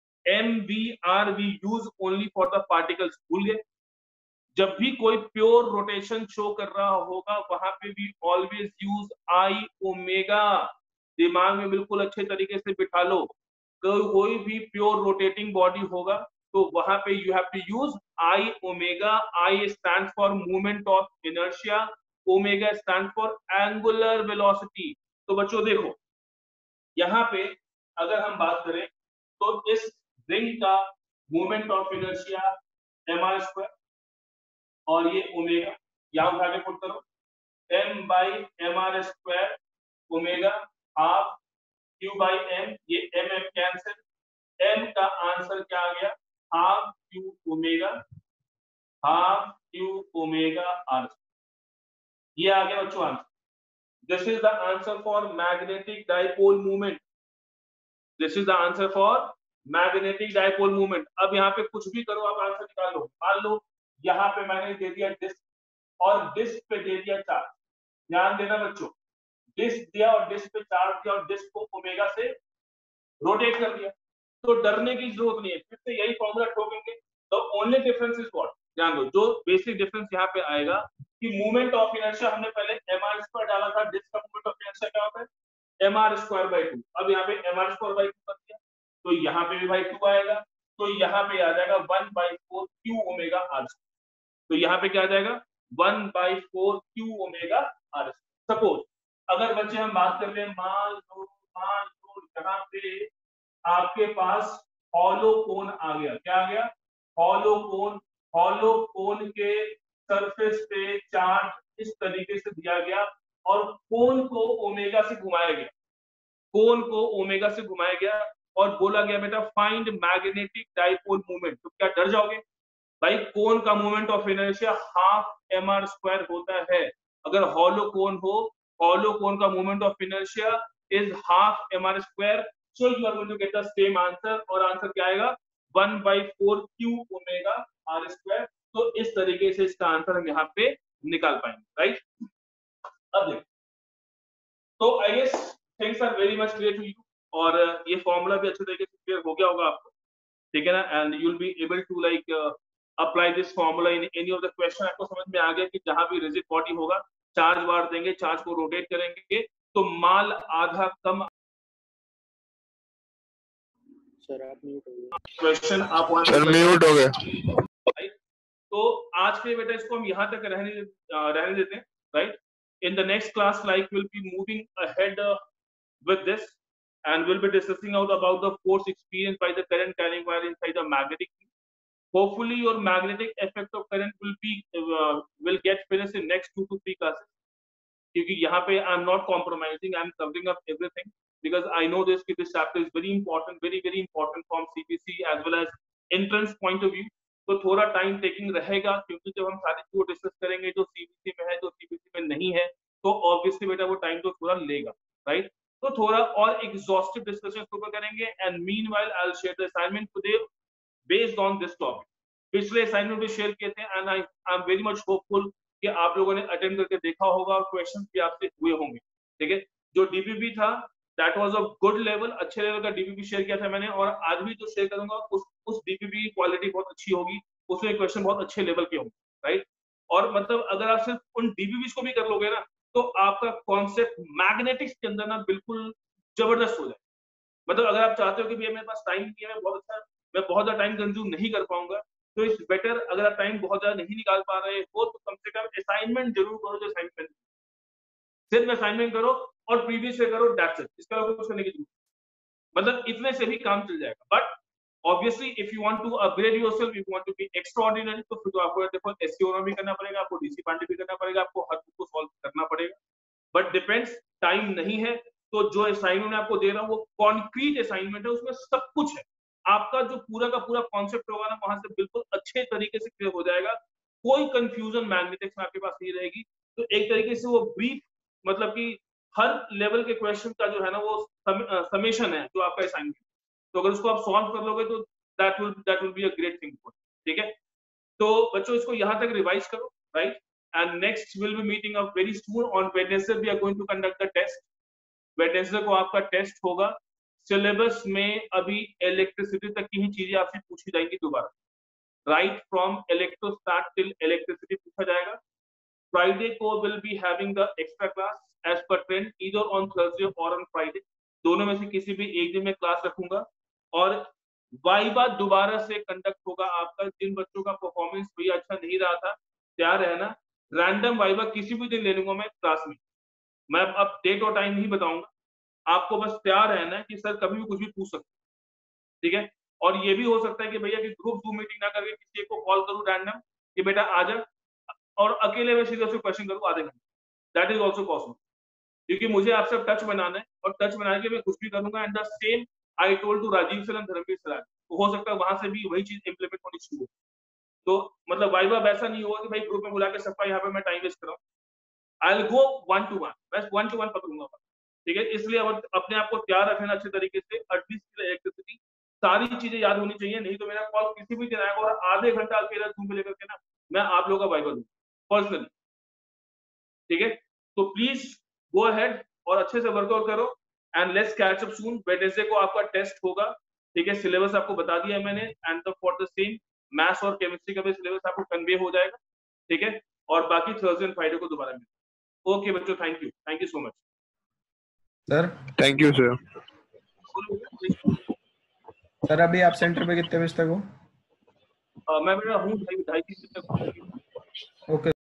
MVR we use only for the particles, भूल गए? जब भी कोई प्योर रोटेशन शो कर रहा होगा वहां पे भी ऑलवेज यूज आई ओमेगा। दिमाग में बिल्कुल अच्छे तरीके से बिठा लो, कोई भी प्योर रोटेटिंग बॉडी होगा तो वहां पे you have to use I omega. I stand for movement of inertia, omega stand for angular velocity. तो बच्चों देखो, यहाँ पे अगर हम बात करें तो इस रिंग का मूवमेंट ऑफ इनर्शिया mr² और ये ओमेगा, यहां उठा के पुट करो, m by mr² omega half q by m, ये m कैंसिल, m का आंसर क्या आ गया? Half q omega, half q omega r। ये आ गया बच्चों answer. This is the answer for magnetic dipole movement. This is the answer for magnetic dipole movement. अब यहाँ पे कुछ भी करो, आप आंसर निकाल लो। मान लो यहाँ पे मैंने दे दिया डिस्क और डिस्क पे दे दिया चार्ज। ध्यान देना बच्चों, डिस्क दिया और डिस्क पे चार्ज दिया और डिस्क को ओमेगा से रोटेट कर दिया, तो डरने की जरूरत नहीं है, फिर से यही फॉर्मूला ठोकेंगे। तो ओनली डिफरेंस इज व्हाट, ध्यान दो, जो बेसिक डिफरेंस यहाँ पे आएगा कि मूवमेंट ऑफ इनर्शिया हमने पहले mr² डाला था, डिस्क का मूवमेंट ऑफ इनर्शिया क्या होता है? mr²/2। अब यहाँ पे mr²/2 कर दिया तो यहाँ पे भी भाई 2 आएगा, तो यहाँ पे आ जाएगा 1/4 q ओमेगा r। तो यहाँ पे क्या आ जाएगा? 1/4 q ओमेगा r। सपोज अगर बच्चे हम बात कर रहे हैं, मान लो यहाँ पे आपके पास हॉलो कोन आ गया। क्या आ गया? हॉलो कोन। हॉलो कोन के सरफेस पे चार्ज इस तरीके से दिया गया और कोन को ओमेगा से घुमाया गया, कोन को ओमेगा से घुमाया गया और बोला गया बेटा फाइंड मैग्नेटिक डाइपोल मूवमेंट। तो क्या डर जाओगे? भाई कोन का movement of inertia half mr² होता है। अगर हॉलो कोन हो, हॉलो कोन का movement of inertia is half mr², so you are going to get the same answer। और आंसर क्या आएगा? 1/4 q ओमेगा r²। तो इस तरीके से इसका आंसर हम यहाँ पे निकाल पाएंगे, राइट? अब देखो, तो I guess things are very much clear to you, और ये फॉर्मूला भी अच्छे तरीके से क्लियर हो गया होगा आपको, ठीक है ना? And you will be able to like apply this formula in any of the question. आपको समझ में आ गया कि जहां भी रिजिड बॉडी होगा, चार्ज बार देंगे, चार्ज को रोटेट करेंगे तो माल आधा कम। सर आप म्यूट हो गए। क्वेश्चन आप सर म्यूट हो गए। तो आज के बेटा इसको हम यहाँ तक रहने देते हैं, right? In the next class, like we'll be moving ahead with this, and we'll be discussing out about the force experienced by the current carrying wire inside the magnetic field. Hopefully, your magnetic effect of current will get finished in next 2 to 3 classes. क्योंकि यहाँ पे I'm not compromising, I'm covering up everything because I know this chapter is very important, very important from CPC as well as entrance point of view. तो थोड़ा time taking रहेगा क्योंकि जब हम सारी चीजों डिस्कस करेंगे जो सीबीसी में है, जो सीबीसी में नहीं है, तो ऑब्वियसली बेटा वो टाइम तो थोड़ा लेगा, राइट? तो थोड़ा और एग्जॉस्टिव डिस्कशन ऊपर करेंगे। And meanwhile I will share the assignment today based on this topic. पिछले असाइनमेंट भी शेयर किए थे and I am very much hopeful कि आप लोगों ने अटेंड करके देखा होगा और क्वेश्चंस भी आपसे हुए होंगे, ठीक है? जो डीपीपी था that was a good level, अच्छे लेवल का डीपीपी शेयर किया था मैंने, और आज भी जो शेयर करूंगा उस डीपीपी की क्वालिटी बहुत अच्छी होगी, उसमें क्वेश्चन बहुत अच्छे लेवल के होंगे, राइट? और मतलब अगर आप सिर्फ उन डीपीपीस को भी कर लोगे ना तो आपका कॉन्सेप्ट मैग्नेटिक्स के अंदर ना बिल्कुल जबरदस्त हो जाए। मतलब अगर आप चाहते हो कि भैया मेरे पास टाइम नहीं है, मैं बहुत ज्यादा टाइम कंज्यूम नहीं कर पाऊंगा, तो इट्स बेटर अगर आप टाइम बहुत ज्यादा नहीं निकाल पा रहे हो तो कम से कम असाइनमेंट जरूर करो। जो असाइनमेंट सिर्फ असाइनमेंट करो और प्रीवियस से करो, दैट्स इट। इसका कुछ करने की जरूरत मतलब इतने से भी काम चल जाएगा। But obviously if you want to upgrade yourself, if you want to be extraordinary, तो फिर तो आपको देखो एससीओ भी करना पड़ेगा, आपको डीसी पांडे भी करना पड़ेगा, आपको हर बुक को सॉल्व करना पड़ेगा। बट डिपेंड्स, टाइम नहीं है तो जो असाइनमेंट आपको दे रहा हूँ वो कॉन्क्रीट असाइनमेंट है, उसमें सब कुछ है। आपका जो पूरा का पूरा कॉन्सेप्ट होगा ना वहां से बिल्कुल अच्छे तरीके से क्लियर हो जाएगा, कोई कंफ्यूजन मैग्नेटिक्स में आपके पास नहीं रहेगी। तो एक तरीके से वो ब्रीफ, मतलब कि हर लेवल के क्वेश्चन का जो है ना वो समेशन है जो आपका असाइनमेंट। तो अगर उसको आप सॉल्व कर लोगे तो that will be a great thing. ठीक है, तो बच्चों इसको यहाँ तक रिवाइज करो, right? And next will be meeting up very soon on Wednesday. We are going to conduct the test. Wednesday को आपका टेस्ट होगा। सिलेबस में अभी इलेक्ट्रिसिटी तक की ही चीजें आपसे पूछी जाएंगी दोबारा, right from electrostat till electricity पूछा जाएगा। फ्राइडे को will be having the extra class as per trend, either on Thursday और ऑन फ्राइडे, दोनों में से किसी भी एक दिन में क्लास रखूंगा। और वाइवा दोबारा से कंडक्ट होगा आपका। जिन बच्चों का परफॉर्मेंस भैया अच्छा नहीं रहा था, तैयार रहना, रैंडम वाइवा किसी भी दिन ले लूंगा मैं क्लास में। मैं अब डेट और टाइम नहीं बताऊंगा, आपको बस तैयार रहना है कि सर कभी भी कुछ भी पूछ सकते, ठीक है? और ये भी हो सकता है कि भैया कि ग्रुप जूम मीटिंग ना करके किसी को कॉल करूं रैंडम कि बेटा आ जा, और अकेले में सीधे से क्वेश्चन करूं आधे घंटे, दैट इज ऑल्सो पॉसिबल। क्योंकि मुझे आपसे टच बनाना है, और टच बना के मैं कुछ भी करूंगा। And the same I told to Rajiv sir and Dharamvir sir, तो हो सकता है वहां से भी वही चीज इंप्लीमेंट होनी शुरू हो। तो मतलब वाइवा वैसा नहीं होगा कि भाई ग्रुप में बुला के सबका यहाँ पे मैं टाइम वेस्ट कर रहा हूँ। आई विल गो 1-to-1, मैं 1-to-1 पकड़ूंगा, ठीक है? इसलिए अब अपने आप को तैयार रखना अच्छे तरीके से। एटलीस्ट इलेक्ट्रिसिटी सारी चीजें याद होनी चाहिए, नहीं तो मेरा कॉल किसी भी दिन आएगा और आधे घंटा अकेला जूम पे लेकर के ना मैं आप लोगों का वाइवा दूंगा पर्सनली, ठीक है? तो प्लीज गो अहेड और अच्छे से वर्कआउट करो and let's catch up soon. Wednesday को आपका टेस्ट होगा, ठीक है? सिलेबस आपको बता दिया है मैंने, and for the same maths और केमिस्ट्री का भी सिलेबस आपको कन्वे हो जाएगा, ठीक है? और बाकी थर्सडे एंड फ्राइडे को दोबारा मिलेंगे। ओके बच्चों, thank you so much sir. Thank you sir. Sir अभी आप सेंटर पे कितने बजे तक हो? मैं बेटा हूँ 2:30 तक। ओके।